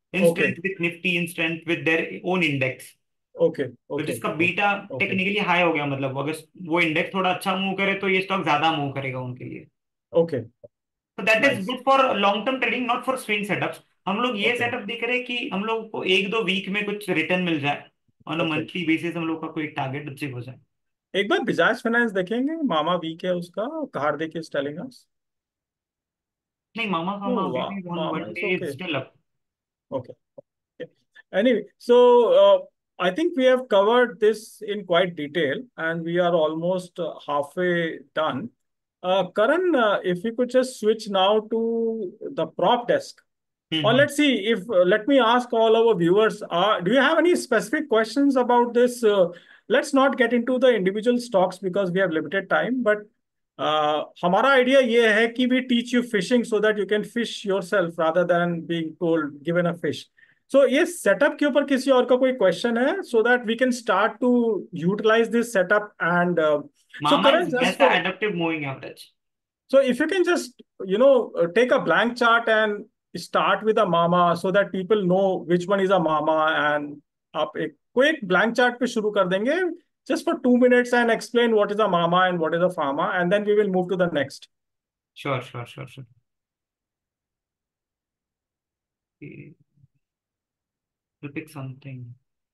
In Okay. Strength with Nifty, in strength with their own index. Okay. तो Okay. जिसका Okay. Beta Okay. Technically high हो गया, मतलब अगर वो इंडेक्स थोड़ा अच्छा मूव करे तो ये स्टॉक ज्यादा मूव करेगा उनके लिए। Okay. तो that is Nice. Good for long term trading, not for swing setups. हम लोग ये Okay. सेटअप देख रहे हैं कि हम लोग को एक दो वीक में कुछ रिटर्न मिल जाए, on a Okay. Monthly basis हम लोग का कोई टारगेट अचीव हो जाए। एक बार बजाज फाइनेंस देखेंगे, मामा वीक है उसका, हार्दिक इज टेलिंग अस। नहीं, मामा नो, फामा अभी भी one MAMA one is day okay. Still up. Okay. Anyway, so uh, I think we have covered this in quite detail, and we are almost uh, halfway done. Uh, Karan, uh, if we could just switch now to the prop desk. Or hmm. let's see if, uh, let me ask all our viewers, uh, do you have any specific questions about this? Uh, let's not get into the individual stocks because we have limited time, but uh, हमारा idea ये है कि we teach you fishing so that you can fish yourself rather than being told, given a fish. So ये setup के ऊपर किसी और का कोई question है so that we can start to utilize this setup and uh, so MAMA Karan, is just best for, adaptive moving average. so if you can just, you know, uh, take a blank chart and start with a mama so that people know which one is a mama and आप एक quick blank chart पे शुरू कर देंगे just for two minutes and explain what is a mama and what is a pharma and then we will move to the next. Sure sure sure sure. We'll pick something.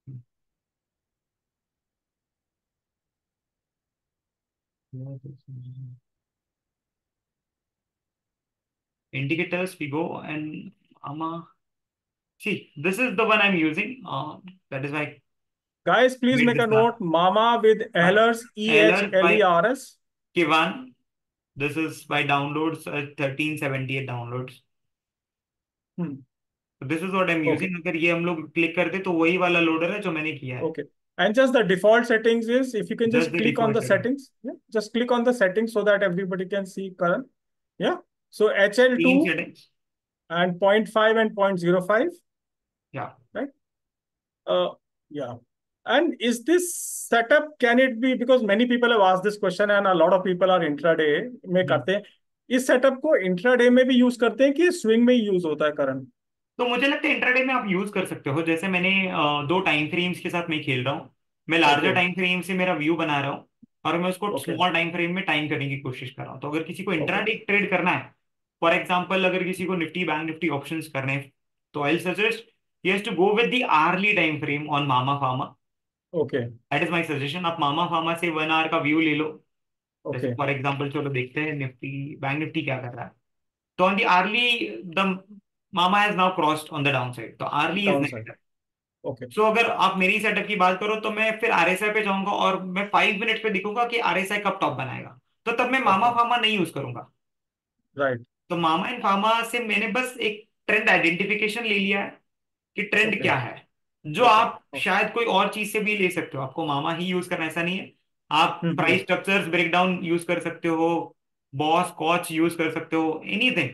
Indicators, we go and Ama. See, this is the one I'm using. Uh, that is why I Guys, please made make this a graph note, mama with by Ehlers, E H Ehlers L E by R S. Kivan. This is by downloads, uh, thirteen seventy-eight downloads. Hmm. So this is what I'm Okay. using. अगर ये हम लोग click करते तो वही वाला loader है जो मैंने किया है। Okay. And just the default settings is if you can Just just the click on default the setting. settings. Yeah, just click on the settings so that everybody can see Karan. Yeah. So H L Team two settings. and zero point five and zero point zero five. Yeah. Right. Uh, yeah. And is this setup, can it be, because many people have asked this question and a lot of people are intraday में हम्म। करते हैं, इस setup को intraday में भी use करते हैं कि स्विंग में ही यूज होता है करंट? तो मुझे लगता है इंट्राडे में आप यूज कर सकते हो। जैसे मैंने अ, दो टाइम फ्रेम्स के साथ मैं खेल रहा हूँ। मैं लार्जर ओके टाइम फ्रेम से मेरा व्यू बना रहा हूँ और मैं उसको ओके स्मॉल टाइम फ्रेम में टाइम करने की कोशिश कर रहा हूँ। तो अगर किसी को ओके इंट्राडे ट्रेड करना है, फॉर एग्जाम्पल अगर किसी को निफ्टी बैंक निफ्टी ऑप्शंस करने हैं, तो I suggest he has to go with the early time frame on MAMA pharma. Okay that is my suggestion. आप मामा फार्मा से वन आवर का व्यू ले लो। जैसे ओके फॉर एग्जाम्पल चलो देखते हैं निफ्टी बैंक निफ्टी क्या कर रहा है। तो on the early the MAMA has now crossed on the down side, तो early is down side. Negative. Okay so अगर आप मेरी सेटअप की बात करो तो मैं फिर आरएसआई पे जाऊंगा और मैं फाइव मिनट पे दिखूंगा कि आरएसआई कब टॉप बनाएगा, तो तब मैं मामा ओके फार्मा नहीं यूज करूंगा। राइट तो मामा एंड फार्मा से मैंने बस एक ट्रेंड आइडेंटिफिकेशन ले लिया है कि ट्रेंड ओके क्या है, जो ओके आप शायद कोई और चीज से भी ले सकते हो। आपको मामा ही यूज करना ऐसा नहीं है। आप hmm price hmm structures breakdown use कर सकते हो, बॉस कॉच यूज कर सकते हो, anything.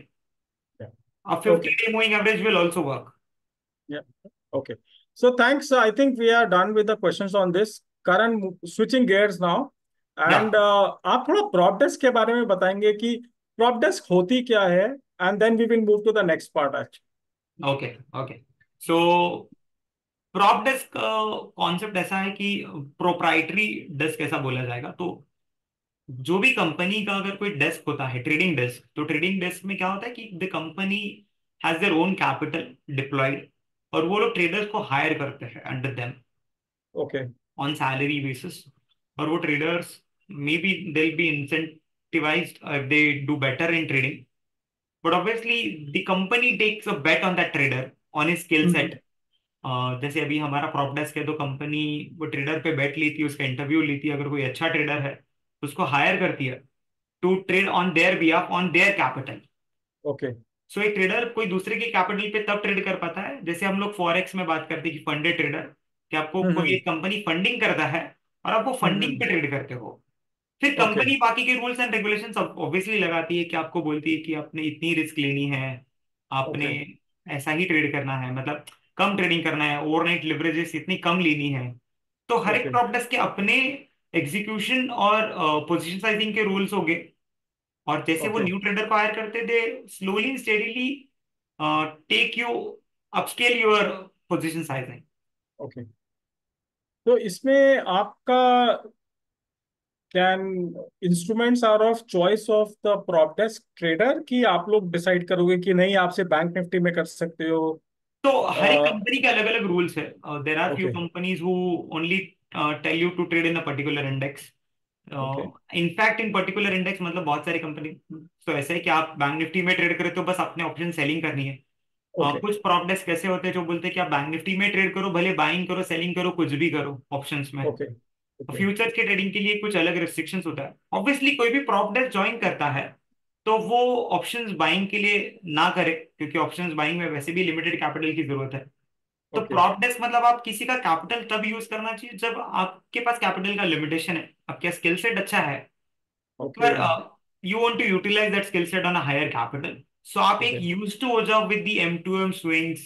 A okay fifty day moving average will also work. Yeah. Okay. So thanks. I think we are done with the questions on this. Karan, switching gears now. या And uh, आप थोड़ा prop desk के बारे में बताएंगे कि prop desk होती क्या है, and then we will move to the next part actually. Okay okay. So prop desk concept ऐसा है कि प्रोप्राइटरी डेस्क ऐसा बोला जाएगा। तो जो भी कंपनी का अगर कोई डेस्क होता है, ट्रेडिंग डेस्क, तो ट्रेडिंग डेस्क में क्या होता है कि the company has their own capital deployed और वो लोग ट्रेडर्स को हायर करते हैं under them Okay. On salary basis. और वो traders may be they be incentivized if they do better in trading, but obviously the company takes a bet on that trader on his skill Mm-hmm. Set. Uh, जैसे अभी हमारा prop desk है तो company वो trader पे बैठ लेती है, उसका इंटरव्यू लेती है, अगर कोई अच्छा ट्रेडर है तो उसको हायर करती है to trade on their behalf on their capital. Okay. So एक ट्रेडर कोई दूसरे के कैपिटल पे तब ट्रेड कर पाता है, जैसे हम लोग फॉरेक्स में बात करते हैं कि फंडेड ट्रेडर, कि आपको कोई Mm-hmm. एक कंपनी फंडिंग करता है और आप वो फंडिंग Mm-hmm. पे ट्रेड करते हो। फिर Okay. कंपनी बाकी के रूल्स एंड रेगुलेशंस ऑब्वियसली लगाती है कि आपको बोलती है कि आपने इतनी रिस्क लेनी है, आपने Okay. ऐसा ही ट्रेड करना है, मतलब कम ट्रेडिंग करना है, ओवरनाइट लिवरेजेस इतनी कम लेनी है। तो हर एक Okay. प्रॉप डेस्क के अपने एग्जीक्यूशन और पोजीशन साइजिंग के रूल्स होंगे। और जैसे वो Okay. न्यू ट्रेडर को हायर करते थे, slowly steadily take you upscale your position sizing. Okay, तो इसमें आपका can instruments are of choice of the prop desk trader, कि आप लोग डिसाइड करोगे कि नहीं आपसे बैंक निफ्टी में कर सकते हो? तो हर एक कंपनी के अलग अलग रूल्स है. There are few okay companies who only tell you to trade in a particular index. Okay in fact in particular index मतलब बहुत सारी कंपनी तो ऐसे है कि आप बैंक निफ्टी में ट्रेड करें तो बस अपने ऑप्शन सेलिंग करनी है. uh, ओके कुछ प्रॉप डेस्क कैसे होते हैं जो बोलते हैं कि आप बैंक निफ्टी में ट्रेड करो, भले बाइंग करो सेलिंग करो कुछ भी करो ऑप्शंस में. ओके ओके फ्यूचर्स के ट्रेडिंग के लिए कुछ अलग रिस्ट्रिक्शंस होता है. ऑब्वियसली कोई भी प्रॉप डेस्क ज्वाइन करता है तो वो ऑप्शंस बाइंग के लिए ना करे, क्योंकि ऑप्शंस बाइंग में वैसे भी लिमिटेड कैपिटल की जरूरत है. तो ओके प्रॉप डेस्क मतलब आप किसी का कैपिटल तब यूज करना चाहिए जब आपके पास कैपिटल का लिमिटेशन है, आपका स्किल सेट अच्छा है, ओके पर you want to utilize that skill set on a higher capital. So आप एक ओके यूज टू हो जाओ with the M to M swings,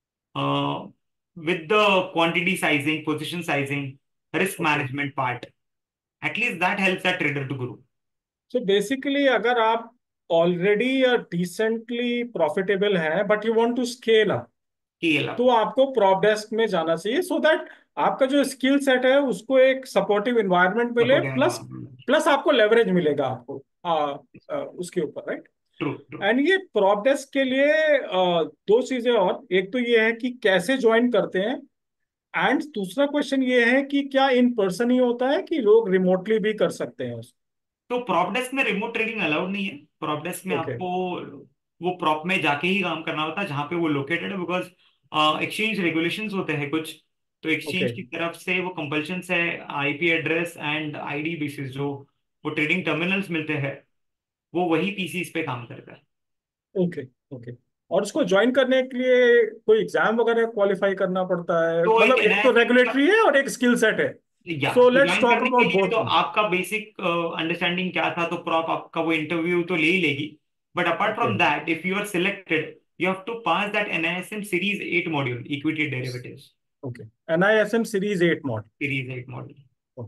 with the quantity sizing, position sizing, risk okay. management part. At least that helps that trader to grow. So basically अगर आप already decently profitable हैं but you want to scale up, Scale तो up. आपको prop desk में जाना चाहिए, so that आपका जो स्किल सेट है उसको एक सपोर्टिव इन्वायरमेंट मिले, Supporting प्लस environment. प्लस आपको लेवरेज मिलेगा आपको आ, आ, उसके ऊपर, राइट? True, true. एंड ये प्रॉप डेस्क के लिए आ, दो चीजें और, एक तो ये है कि कैसे ज्वाइन करते हैं, एंड दूसरा क्वेश्चन ये है कि क्या इन पर्सन ही होता है कि लोग रिमोटली भी कर सकते हैं उसको? तो प्रॉप डेस्क में रिमोट ट्रेडिंग अलाउड नहीं है. प्रॉप डेस्क में ओके आपको वो प्रॉप में जाके ही काम करना होता है जहां पे वो लोकेटेड है, बिकॉज एक्सचेंज रेगुलेशंस होते हैं कुछ. तो ओके एक्सचेंज की तरफ से वो कंपल्शंस है, IP address and ID basis जो वो ट्रेडिंग टर्मिनल्स मिलते हैं वो वही पीसीस पे काम करता है. Okay okay. और उसको ज्वाइन करने के लिए कोई एग्जाम वगैरह क्वालिफाई करना पड़ता है? तो एक मतलब एक तो एनआईएसएम का रेगुलेटरी है और एक स्किल सेट है. या सो तो लेट्स ज्वाइन टॉक करने के अबाउट लिए तो बोथ. आपका बेसिक अंडरस्टैंडिंग क्या था, तो प्रॉप आपका वो इंटरव्यू तो ले ही लेगी. But apart okay from that if you are selected you have to pass that NISM series eight module, equity derivatives okay. NISM series eight model. Series eight module.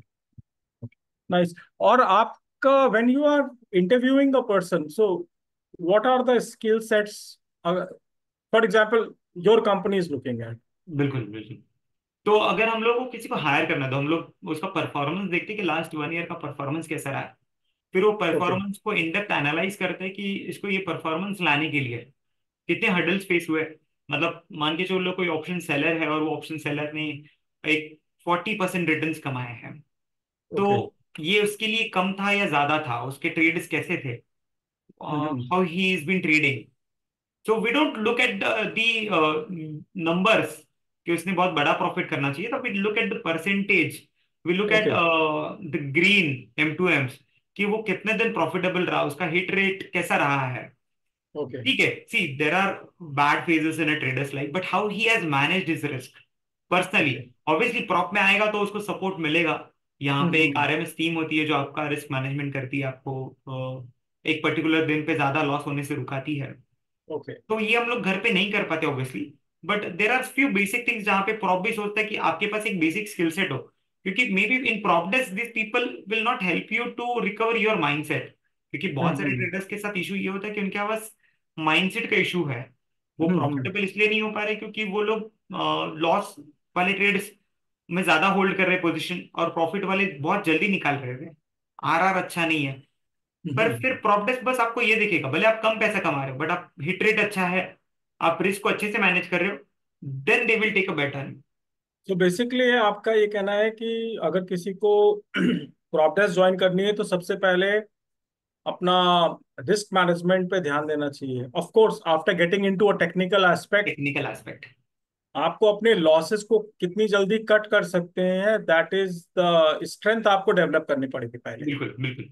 Nice. और आपका when you are interviewing a person, so what are the skill sets, for example your company is looking at? बिल्कुल बिल्कुल. तो अगर हम लोग को किसी को हायर करना है तो हम लोग उसका परफॉर्मेंस देखते हैं कि लास्ट वन ईयर का परफॉर्मेंस कैसा रहा है. फिर वो ओके परफॉर्मेंस को इन डेप्थ एनालाइज करते हैं कि इसको ये परफॉर्मेंस लाने के लिए कितने हर्डल्स फेस हुए. मतलब मान के चलो कोई ऑप्शन सेलर है और वो ऑप्शन सेलर ने एक फोर्टी परसेंट रिटर्न कमाए हैं, ओके. तो ये उसके लिए कम था या ज्यादा था, उसके ट्रेड्स कैसे थे, how he is been trading. So we don't look at the numbers कि उसने बहुत बड़ा प्रॉफिट करना चाहिए, तो we look at the percentage. We look at okay the green M to Ms कि वो कितने दिन प्रॉफिटेबल रहा, उसका हिट रेट कैसा रहा है. ओके ठीक है, see there are bad phases in a trader's life but how he has managed his risk personally. Okay. Obviously prop में आएगा तो उसको सपोर्ट मिलेगा. यहाँ पे एक आरएमएस टीम होती है जो आपका रिस्क मैनेजमेंट करती है, आपको अ, एक पर्टिकुलर दिन पे ज्यादा लॉस होने से रुकाती है. ओके. तो ये हम लोग घर पे नहीं कर पाते obviously, but there are few basic things जहाँ पे प्रॉप भी सोचता है कि आपके पास एक बेसिक स्किल सेट हो, क्योंकि may be in prop desk this people will not help you to recover your mindset. क्योंकि बहुत सारे ट्रेडर्स के साथ इशू ये होता है कि उनके पास माइंडसेट का इशू है. वो प्रॉफिटेबल इसलिए नहीं हो पा रहे क्योंकि वो लोग लॉस वाले ट्रेड्स में ज्यादा होल्ड कर रहे पोजीशन और प्रॉफिट वाले बहुत जल्दी निकाल रहे थे. आरआर अच्छा नहीं है. पर फिर प्रॉप डेस्क बस आपको ये देखेगा, भले आप कम पैसा कमा रहे हो बट आप हिट रेट अच्छा है, आप रिस्क को अच्छे से मैनेज कर रहे हो, then they will take a better. तो बेसिकली आपका ये कहना है कि अगर किसी को प्रॉप डेस्क ज्वाइन करनी है तो सबसे पहले अपना रिस्क मैनेजमेंट पे ध्यान देना चाहिए, of course after getting into a technical aspect. Technical aspect. आपको अपने लॉसेस को कितनी जल्दी कट कर सकते हैं, दैट इज द स्ट्रेंथ आपको डेवलप करनी पड़ेगी पहले. बिल्कुल बिल्कुल.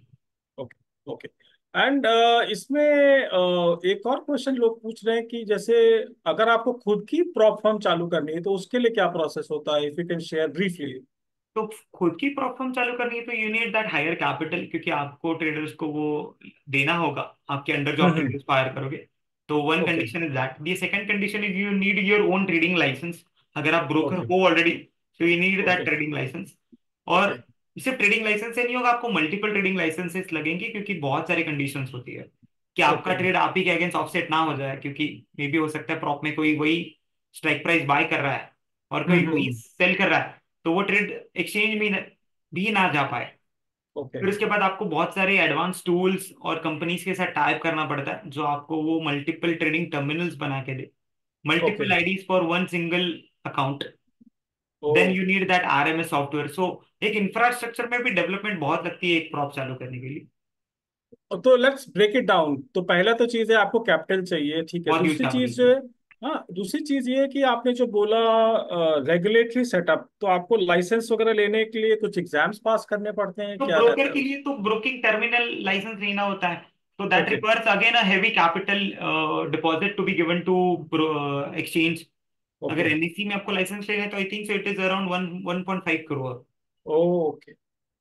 Okay okay. एंड इसमें uh, एक और क्वेश्चन लोग पूछ रहे हैं कि जैसे अगर आपको खुद की प्रॉप फर्म चालू करनी है तो उसके लिए क्या प्रोसेस होता है, if you can share briefly. तो खुद की प्रॉप फर्म चालू करनी है तो you need that higher capital, क्योंकि आपको ट्रेडर्स को वो देना होगा आपके अंडर जो आप हम्म. ट्रेडर्स को हायर करोगे. तो one okay condition is that. The second condition is you need your own trading license. अगर आप ब्रोकर ओके हो ऑलरेडी तो you need that okay trading license. Okay और सिर्फ ट्रेडिंग लाइसेंस से नहीं होगा, आपको मल्टीपल ट्रेडिंग लाइसेंसेस लगेंगे, क्योंकि बहुत सारी कंडीशंस होती है कि आपका ओके ट्रेड आप ही के अगेंस्ट ऑफसेट ना हो जाए, क्योंकि मे बी हो सकता है प्रॉप में कोई वही स्ट्राइक प्राइस बाय कर रहा है और कोई हम्म वही हम्म सेल कर रहा है, तो वो ट्रेड एक्सचेंज में न- भी ना जा पाए। ओके फिर उसके बाद आपको बहुत सारे एडवांस टूल्स और कंपनीज के साथ टाइप करना पड़ता है जो आपको वो मल्टीपल ट्रेडिंग टर्मिनल्स बना के दे, okay multiple IDs for one single account. Oh then you need that RMS software. So एक इंफ्रास्ट्रक्चर में भी डेवलपमेंट बहुत लगती है एक प्रॉप चालू करने के लिए। तो लेट्स ब्रेक इट डाउन। तो पहला तो चीज है आपको कैपिटल चाहिए, ठीक है। बहुत ह्यूज दूसरी कैपिटल चीज जो चाहिए। है, हाँ दूसरी चीज ये है कि आपने जो बोला रेगुलेटरी सेटअप, तो आपको लाइसेंस वगैरह लेने के लिए कुछ एग्जाम्स पास करने पड़ते हैं, तो क्या रहता ब्रोकर है के उस? लिए तो ब्रोकिंग टर्मिनल लाइसेंस लेना होता है, तो that okay requires again a heavy capital deposit to be given to exchange. अगर ओके एनईसी में आपको लाइसेंस लेना है तो I think so it is around one one point five crore. Okay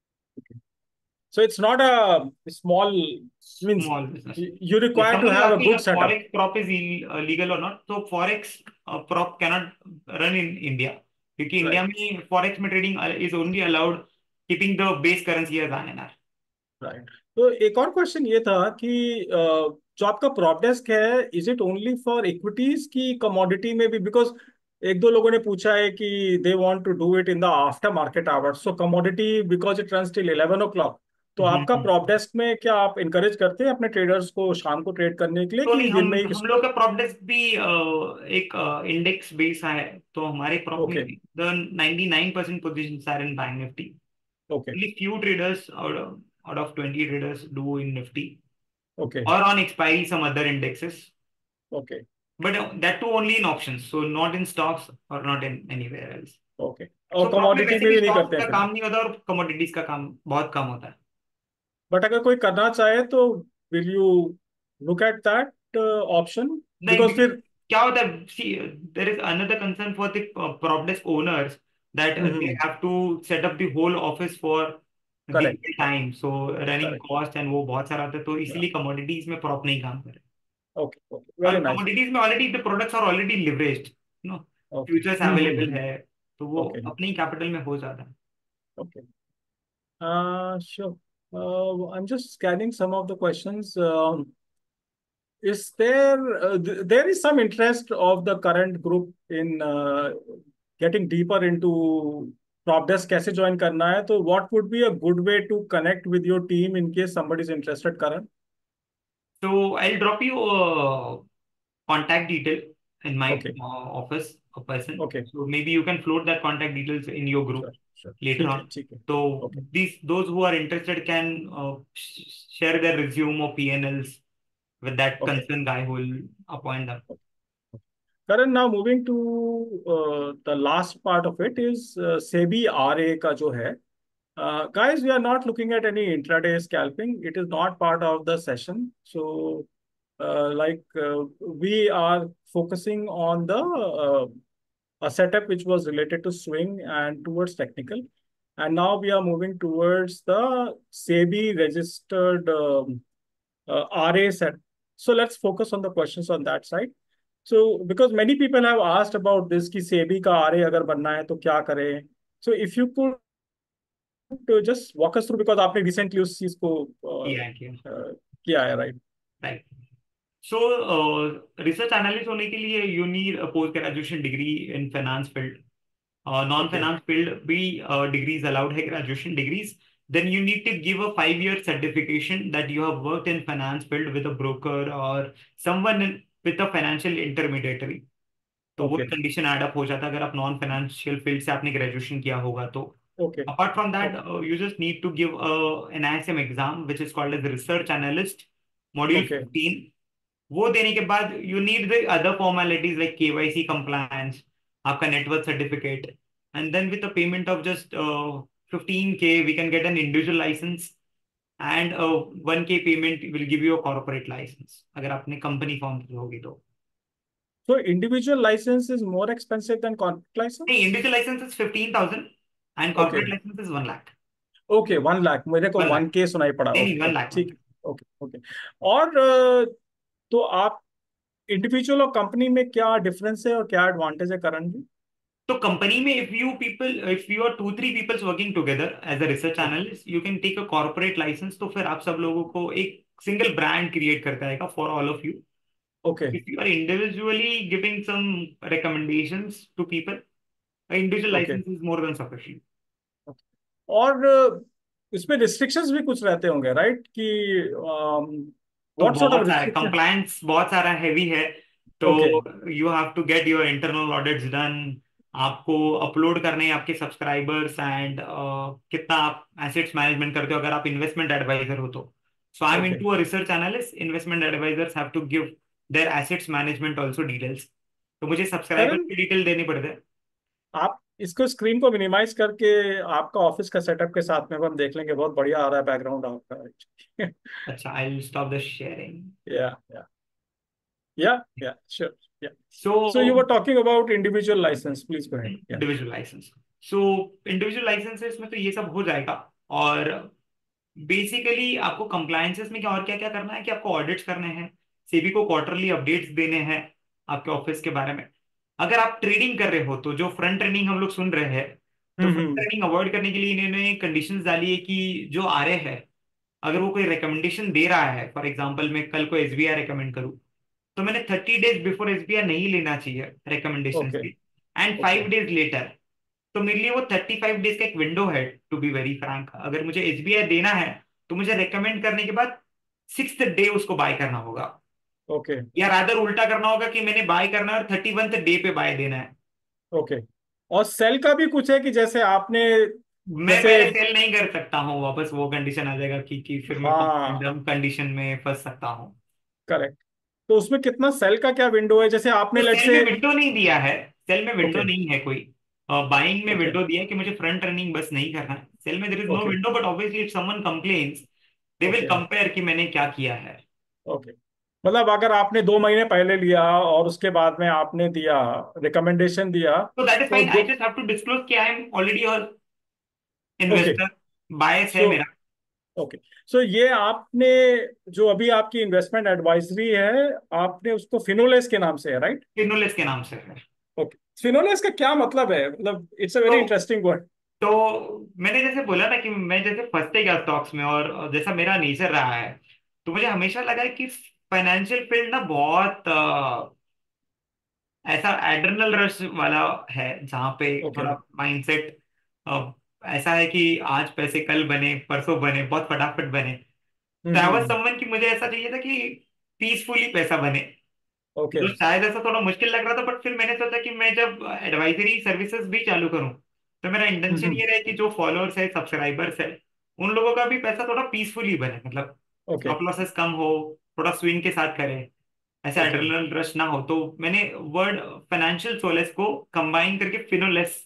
so it's not a small, means small business. you require to Somebody was have a asking good if setup. forex prop is ill- uh, legal or not. So forex uh, prop cannot run in India, क्योंकि India right में forex में trading is only allowed keeping the base currency as INR. Right. तो एक और question ये था कि अ, जो आपका प्रॉप डेस्क है, is it only for equities की कमोडिटी में भी? बिकॉज एक दो लोगों ने पूछा है कि they want to do it in the after market hours, so commodity because it runs till eleven o'clock. तो आपका प्रॉप डेस्क में क्या आप इनकरेज करते हैं अपने ट्रेडर्स को शाम को ट्रेड करने के लिए, तो कि नहीं, दिन हम में ही? हम लोग का प्रॉप डेस्क भी uh, एक इंडेक्स बेस है, तो हमारे प्रॉप में okay the ninety nine percent positions are in bank Nifty. Okay Only few traders out of, out of twenty traders do in Nifty okay or on expiry some other indexes. Okay But uh, that too only in options, so not in stocks or not in anywhere else. Okay और So prop में commodity वैसे में भी भी नहीं stocks करते हैं का फिर? काम नहीं होता और commodities का काम बहुत कम होता है। बट अगर कोई करना चाहे तो will you look at that option? नहीं, बिकॉज because फिर क्या होता है, see, there is another concern for the uh, prop desk owners that uh, they have to set up the whole office for the correct time, so running correct cost and वो बहुत सारा आता है, तो इसीलिए commodities में prop नहीं काम कर। ओके ओके और वेरी नाइस कमोडिटीज में already the products are already leveraged, no okay futures hmm available hmm है, तो वो ओके अपने ही कैपिटल में हो जाता है। Okay sure I am just scanning some of the questions is there uh, th- there is some interest of the current group in uh, getting deeper into prop desk कैसे join करना है, तो what would be a good way to connect with your team in case somebody is interested, Karan? So I'll drop you a contact detail in my Okay uh, office, a person. okay So maybe you can float that contact details in your group sure sure later ठीक है on. ठीक है So okay these those who are interested can uh, sh- share their resume or P N Ls with that okay concerned guy who will appoint them. Karan, now moving to uh, the last part of it is uh, SEBI R A का जो है. Uh, guys, we are not looking at any intraday scalping. It is not part of the session. So, uh, like, uh, we are focusing on the uh, a setup which was related to swing and towards technical. And now we are moving towards the SEBI registered um, uh, R A set. So let's focus on the questions on that side. So, because many people have asked about this कि SEBI का R A अगर बनना है तो क्या करें? So, if you could to just walk us through, because आपने recently उस चीज को किया uh, है किया, uh, किया है, right? Right. So research analyst होने के लिए you need post graduation degree in finance field, non Okay, finance field भी डिग्रीज अलाउड है, graduation degrees. Then you need to give a five year certification that you have worked in finance field with a broker और someone with a financial intermediary. तो वो okay, condition add up हो जाता है अगर आप non financial field से आपने ग्रेजुएशन किया होगा तो। okay, Apart from that, okay, uh, you just need to give uh, an I S M exam, which is called as the Research Analyst, Module okay. fifteen. वो देने के बाद you need the other formalities like K Y C compliance, आपका network certificate, and then with a payment of just uh, fifteen K, we can get an individual license, and uh, one K payment will give you a corporate license अगर आपने company form की होगी तो। So individual license is more expensive than corporate नहीं, license? individual license is fifteen thousand and corporate Okay, license is one lakh. okay, one lakh. मेरे को one one lakh के सुनाई पड़ा. नहीं नहीं, Okay, one okay, lakh one ठीक lakh. है. Okay, okay. और uh, तो आप इंडिविजुअल और कंपनी में क्या डिफरेंस है और क्या एडवांटेज है करंटली? तो कंपनी में if you people if you are two three peoples working together as a research okay analyst you can take a corporate license, तो फिर आप सब लोगों को एक सिंगल ब्रांड क्रिएट करता है for all of you. Okay If you are individually giving some recommendations to people, an individual okay. license is more than sufficient. और अ, इसमें रिस्ट्रिक्शंस भी कुछ रहते होंगे, राइट? कि वो व्हाट सॉर्ट ऑफ बहुत सारा रिस्ट्रिक्शन? कंप्लायंस बहुत सारा हैवी है, तो okay you have to get your internal audits done. आपको अपलोड करने हैं आपके सब्सक्राइबर्स एंड कितना आप एसेट्स मैनेजमेंट करते हो, अगर आप इन्वेस्टमेंट एडवाइजर हो तो। So I am okay. Into a research analyst, investment advisers have to give their assets management also details, तो मुझे सब्सक्राइबर करण, की डिटेल देनी पड़ती है। आप इसको स्क्रीन को मिनिमाइज करके आपका ऑफिस का सेटअप के साथ में हम देख लेंगे, बहुत बढ़िया आ रहा है बैकग्राउंड आपका। अच्छा, I will stop the sharing. Yeah yeah yeah yeah sure yeah. So so you were talking about individual license, please go ahead. Yeah individual license, so individual licenses में तो ये सब हो जाएगा। और बेसिकली आपको कंप्लायंसेस में क्या और क्या क्या करना है कि आपको ऑडिट्स करने हैं, सेबी को क्वार्टरली अपडेट्स देने हैं आपके ऑफिस के बारे में। अगर आप ट्रेडिंग कर रहे हो तो जो फ्रंट रनिंग हम लोग सुन रहे हैं, तो hmm front hmm. Running avoid करने के लिए इन्होंने कंडीशंस डाली है कि जो आ रहे हैं, अगर वो कोई रिकमेंडेशन दे रहा है, फॉर एग्जाम्पल मैं कल को एसबीआई रिकमेंड करूँ, तो मैंने थर्टी डेज बिफोर एसबीआई नहीं लेना चाहिए रिकमेंडेशन ओके की, and okay five days later. तो मेरे लिए वो थर्टी फाइव डेज का एक विंडो है, टू बी वेरी फ्रैंक। अगर मुझे एसबीआई देना है तो मुझे रेकमेंड करने के बाद सिक्स्थ डे उसको बाय करना होगा, ओके या रादर उल्टा करना होगा कि मैंने बाय करना है और थर्टी वन डे पे बाय देना है। ओके। और सेल का भी कुछ है कि जैसे आपने, मैं जैसे, पहले सेल नहीं कर सकता हूँ, वापस वो कंडीशन आ जाएगा कि, कि फिर मैं हाँ कंडीशन में फंस सकता हूँ। करेक्ट। तो उसमें कितना सेल का क्या विंडो है, जैसे आपने तो लेट सेल से? में विंडो नहीं दिया है, सेल में विंडो ओके नहीं है कोई। बाइंग में ओके विंडो दिया है कि मुझे फ्रंट रनिंग बस नहीं करना है, सेल में there is no okay window, but obviously if someone complains they will okay compare कि मैंने क्या किया है। ओके। मतलब अगर आपने दो महीने पहले लिया और उसके बाद में आपने दिया, रिकमेंडेशन दिया, तो दैट इज तो फाइन, दो। I just have to disclose कि I am already okay investor, bias है सो मेरा। ओके सो ये आपने, जो अभी आपकी इन्वेस्टमेंट एडवाइजरी है, आपने उसको फिनोलेस के नाम से है, राइट? फिनोलेस के नाम से है। ओके। फिनोलेस का क्या मतलब है? मतलब इट्स अ तो वेरी इंटरेस्टिंग वर्ड। तो मैंने जैसे बोला ना कि मैं जैसे फंसते गया स्टॉक्स में, और जैसा मेरा नेचर रहा है, तो मुझे हमेशा लगा है कि फाइनेंशियल फील्ड ना बहुत अ, ऐसा एड्रेनल रश वाला है, जहाँ पे ओके। थोड़ा माइंडसेट ऐसा है कि आज पैसे कल बने परसों बने, बहुत फटाफट बने। तो हम्म आई वाज हम्म। समवन कि मुझे ऐसा चाहिए था कि पीसफुली पैसा बने, ओके जो शायद ऐसा थोड़ा मुश्किल लग रहा था। बट फिर मैंने सोचा कि मैं जब एडवाइजरी सर्विसेज भी चालू करूं, तो मेरा हम्म इंटेंशन हम्म। ये रहे कि जो फॉलोअर्स है, सब्सक्राइबर्स है, उन लोगों का भी पैसा थोड़ा पीसफुली बने, मतलब ओके स्टॉप लॉसेस कम हो, थोड़ा स्विंग के साथ करें, ऐसा ओके। एड्रेनल रश ना हो। तो मैंने वर्ड फाइनेंशियल सोलेस को कंबाइन करके Finoles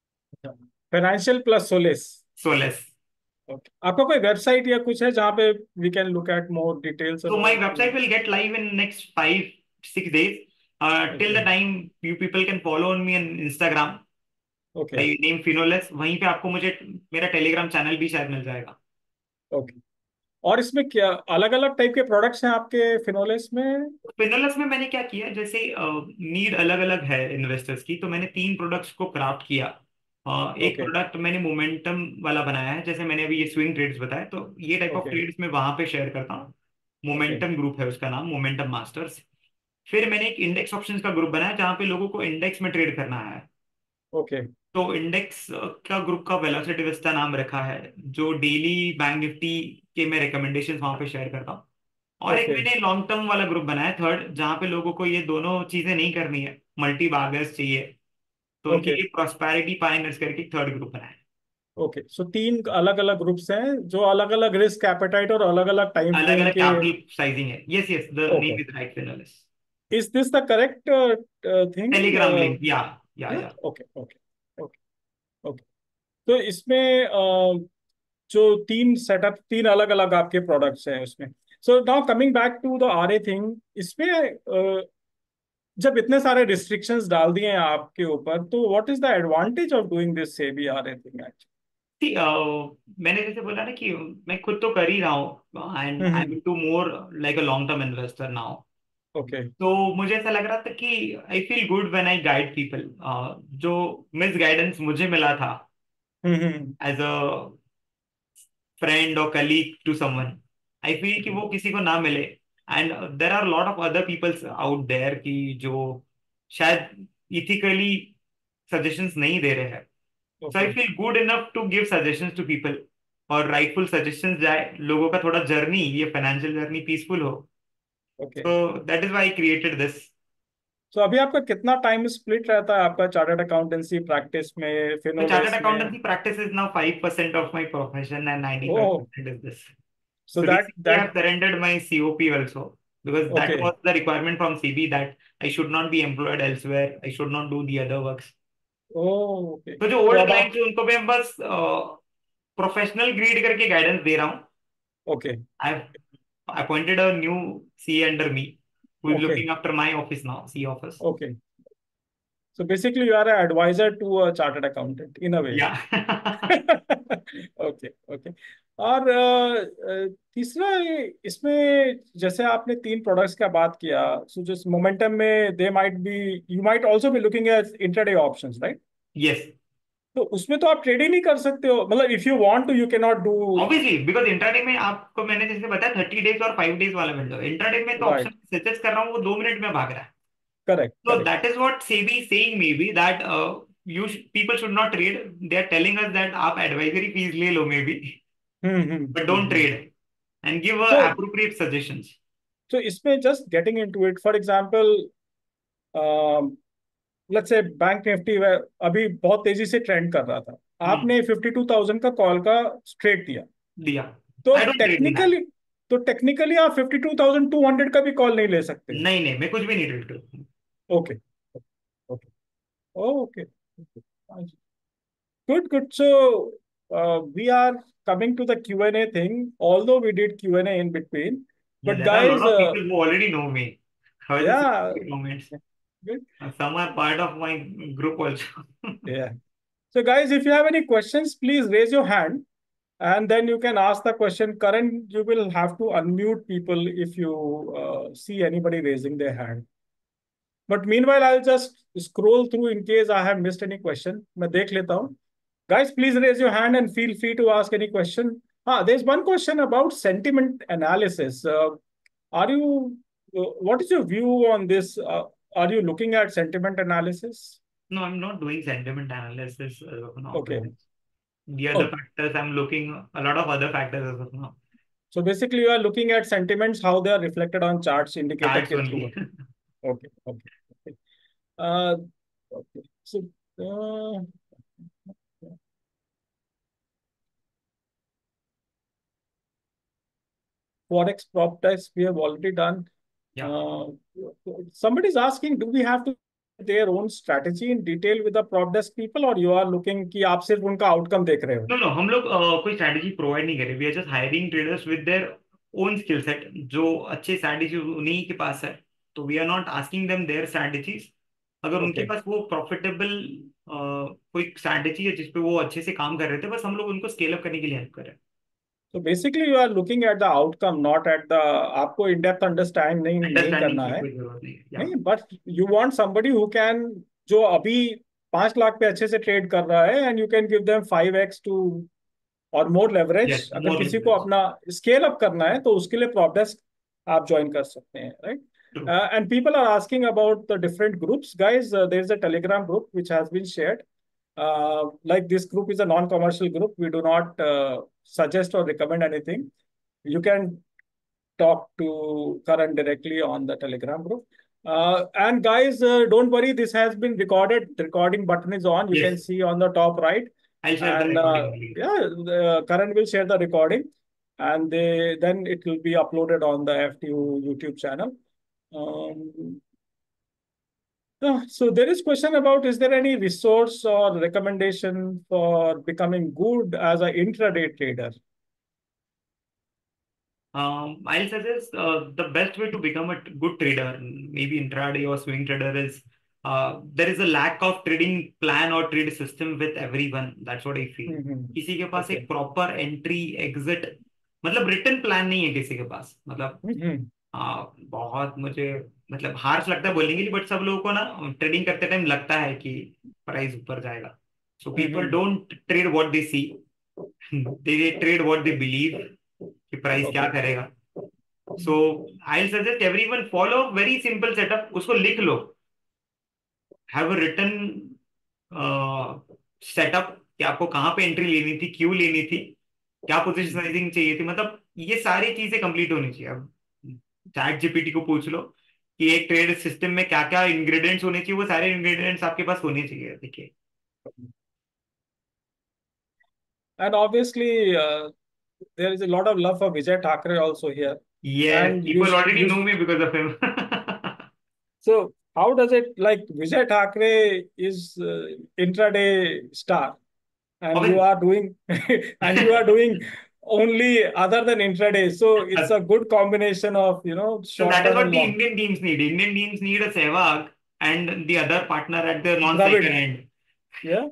financial plus solace. Solace. Okay. आपका कोई वेबसाइट या कुछ है जहाँ पे we can look at more details So my about website you? will get live in next five, six days. Uh, till okay the time you people can follow on me on Instagram. Okay My name Finoles. वहीं पे आपको मुझे मेरा Telegram channel भी शायद मिल जाएगा। Okay. और इसमें क्या अलग अलग टाइप के प्रोडक्ट्स हैं आपके फिनोलेस में? फिनोलेस में मैंने क्या किया, जैसे नीड अलग अलग है इन्वेस्टर्स की, तो मैंने तीन प्रोडक्ट्स को क्राफ्ट किया। अ, एक ओके प्रोडक्ट मैंने मोमेंटम वाला बनाया है, जैसे मैंने अभी ये स्विंग ट्रेड्स बताया, तो ये टाइप ऑफ ओके ट्रेड्स मैं वहां पे शेयर करता हूँ। ओके मोमेंटम ग्रुप है उसका नाम, मोमेंटम मास्टर्स। फिर मैंने एक इंडेक्स ऑप्शंस का ग्रुप बनाया, जहाँ पे लोगों को इंडेक्स में ट्रेड करना है। ओके तो इंडेक्स का ग्रुप का वेलोसिटी विस्टा नाम रखा है, जो डेली बैंक निफ्टी के मैं रिकमेंडेशंस वहां पे शेयर करता हूँ। और एक ओके मैंने लॉन्ग टर्म वाला ग्रुप बनाया थर्ड, जहाँ पे लोगों को ये दोनों चीजें नहीं करनी है, मल्टी बागर्स चाहिए, तो उनके ओके लिए प्रॉस्पेरिटी पायनियर्स करके एक थर्ड ग्रुप बनाया। ओके। सो तीन अलग अलग ग्रुप्स हैं जो अलग अलग रिस्क एपेटाइट और अलग अलग टाइम अलग फ्रेम अलग के। कैपिटल साइजिंग है। Yes yes, the okay. Name is right, Finoles. Is this the correct thing? Telegram link, yeah yeah या ओके ओके ओके ओके। तो इसमें uh, जो तीन सेटअप, तीन अलग अलग आपके प्रोडक्ट्स हैं उसमें। So now coming back to the R A thing, इसमें uh, जब इतने सारे रिस्ट्रिक्शंस डाल दिए हैं आपके ऊपर, तो what is the advantage of doing this SEBI R A thing actually? See, uh, मैंने जैसे बोला ना कि मैं खुद तो कर ही रहा हूँ, and I am hmm. To more like a long term investor now. Okay. तो मुझे ऐसा लग रहा था कि I feel good when I guide people. जो मिस गाइडेंस मुझे मिला था hmm hmm. As a friend और colleague to someone, I feel कि वो किसी को ना मिले। And there are lot of other peoples out there कि जो शायद इथिकली सजेशंस नहीं दे रहे हैं. So I okay feel good enough to give suggestions to people, और राइटफुल सजेशंस जाए, लोगों का थोड़ा जर्नी, ये फाइनेंशियल जर्नी पीसफुल हो. Okay. So that is why I created this. So अभी आपका कितना टाइम स्प्लिट रहता है आपका चार्टर्ड अकाउंटेंसी प्रैक्टिस में, So chartered फिनोलेस में? accountancy practice is now five percent of my profession and ninety-five oh, percent is this. So So that recently that I've surrendered my C O P also, because that okay. was the requirement from C B that I should not be employed elsewhere. I should not do the other works. Oh okay. तो जो तो old अब आप, clients है उनको मैं बस professional grade करके गाइडेंस दे रहा हूँ. Okay I've appointed a new C A under me who is okay looking after my office now, C office. Okay. So basically, you are an advisor to a chartered accountant in a way. Yeah. Okay okay. और uh, अ, तीसरा ये इसमें जैसे आपने तीन products का बात किया, सो जिस मोमेंटम में they might be, you might also be looking at intraday options, right? Yes. तो उसमें तो आप ट्रेड ही नहीं कर सकते हो, मतलब if you want to you can not do. Obviously, because intraday में आपको मैंने जैसे बताया थर्टी डेज और फाइव डेज वाला विंडो, इंट्राडे में तो ऑप्शन राइट. सजेस्ट कर रहा हूँ वो दो मिनट में भाग रहा है. Correct So correct. that is what SEBI is saying maybe, that uh, you sh people should not trade. They are telling us that आप advisory fees ले लो maybe, hmm hmm but hmm don't hmm. trade and give uh, तो appropriate suggestions. तो इसमें just getting into it, for example let's say bank Nifty अभी बहुत तेजी से trend कर रहा था, हम्म, आपने फिफ्टी टू थाउजेंड का कॉल का स्ट्रेट दिया, दिया. तो I don't trade in that. Technically तो टेक्निकली आप fifty two thousand two hundred का भी कॉल नहीं ले सकते हैं. नहीं नहीं, मैं कुछ भी नहीं ट्रेड करता हूँ. Okay okay okay. Good good. So we are coming to the Q and A thing, although we did Q and A in between, Yeah, but there are a lot guys, of uh, people who already know me. I was just yeah, seeing the comments. good. Uh, Some are part of my group also. Yeah. So guys, if you have any questions, please raise your hand and then you can ask the question. Karan, you will have to unmute people if you uh, see anybody raising their hand. But meanwhile, I'll just scroll through in case I have missed any question. मैं देख लेता हूँ. Guys, please raise your hand and feel free to ask any question. Ah, there's one question about sentiment analysis. Uh, are you, uh, what is your view on this? Uh, are you looking at sentiment analysis? No, I'm not doing sentiment analysis as of now. Okay. The other Oh, factors, I'm looking a lot of other factors as of now. so basically you are looking at sentiments, how they are reflected on charts indicator Charts के through. only. Okay, okay, okay. Uh, okay. So, uh, Forex prop test we have already done. Yeah. Uh, somebody's asking, do we have to their own strategy in detail with the prop desk people, or you are looking कि आप सिर्फ उनका outcome देख रहे हो? No, no, हम लोग uh, कोई strategy provide नहीं कर रहे. We are just hiring traders with their own skill set. जो अच्छे strategy उन्हीं के पास है. तो we are not asking them their strategies. अगर उनके Okay. पास वो profitable uh, कोई strategy है जिसपे वो अच्छे से काम कर रहे थे, बस हम लोग उनको scale up करने के लिए help कर रहे हैं. So basically you are looking at the outcome, not at the, आपको in depth understand नहीं नहीं Understanding करना की है. कोई जरूरत नहीं. Yeah. नहीं, but you want somebody who can, जो अभी पांच लाख पे अच्छे से ट्रेड कर रहा है, and you can give them five X to और मोर लेवरेज. Yes, अगर more किसी को leverage. अपना स्केल अप करना है तो उसके लिए प्रॉप डेस्क आप ज्वाइन कर सकते हैं, right? True. And people are asking about the different groups. Guys, there is a Telegram group which has been shared. Like this group is a non-commercial group. We do not uh, suggest or recommend anything. You can talk to Karan directly on the Telegram group. Uh, and guys, uh, don't worry, this has been recorded. The recording button is on. You can Yes, see on the top right. I'll share the And uh, recording link. yeah, the, Karan will share the recording, and they, then it will be uploaded on the F T U YouTube channel. Um, yeah, so there is question about, is there any resource or recommendation for becoming good as an intraday trader? Um, I'll suggest uh, the best way to become a t- good trader, maybe intraday or swing trader, is uh, there is a lack of trading plan or trade system with everyone. That's what I feel. Mm-hmm. किसी के पास Okay. एक proper entry exit, मतलब return plan नहीं है किसी के पास. मतलब Mm-hmm. आ, बहुत मुझे मतलब हार्श लगता है बोलने के लिए, बट सब लोगों को ना ट्रेडिंग करते टाइम लगता है कि प्राइस ऊपर जाएगा. So people Mm-hmm. Don't trade what they see, they trade what they believe कि प्राइस क्या Okay. करेगा. So I'll suggest everyone follow very simple setup. उसको लिख लो. Have a written सेटअप कि आपको कहाँ पे एंट्री लेनी थी, क्यों लेनी थी, क्या पोजिशनिंग चाहिए थी, मतलब ये सारी चीजें कंप्लीट होनी चाहिए. अब चैट जीपीटी को पूछ लो कि एक ट्रेड सिस्टम में क्या क्या इंग्रेडिएंट्स होने चाहिए, वो सारे इंग्रेडिएंट्स आपके पास होने चाहिए. देखिए. And obviously, uh, there is a lot of love for Vijay Thakre also here. Yes, And you, people already you, know me because of him. so how does it like Vijay Thakre is uh, intraday star, and you Obviously. are doing and you are doing only other than intraday. So it's a good combination of you know So short that is term what and the long. Indian teams need. Indian teams need a Sehwag and the other partner at the non-striker Dravid, end. yeah.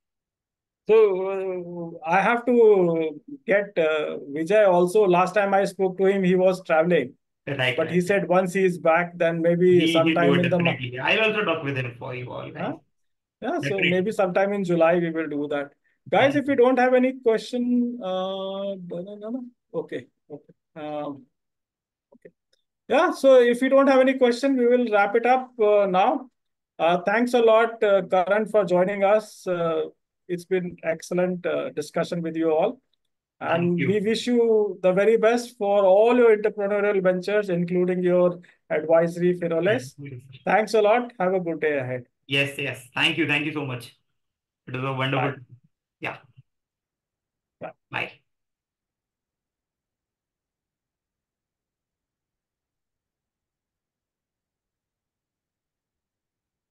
So uh, I have to get uh, Vijay also. Last time I spoke to him, he was traveling. Right, But he right. said once he is back, then maybe He he'll do sometime it in the month. definitely. I'll also talk with him for you all, Huh? guys. Yeah, so Definitely. maybe sometime in July we will do that. Guys, Thank if you you. don't have any question, uh, no, no, no, no. Okay, okay. Um, okay. Yeah, so if you don't have any question, we will wrap it up uh, now. Uh, thanks a lot, uh, Karan, for joining us. Uh, it's been excellent uh, discussion with you all. Thank And we you. wish you the very best for all your entrepreneurial ventures, including your advisory, Thank Feroles. you. Thanks a lot. Have a good day ahead. Yes, yes. Thank you. Thank you so much. It was a wonderful. Bye. Yeah.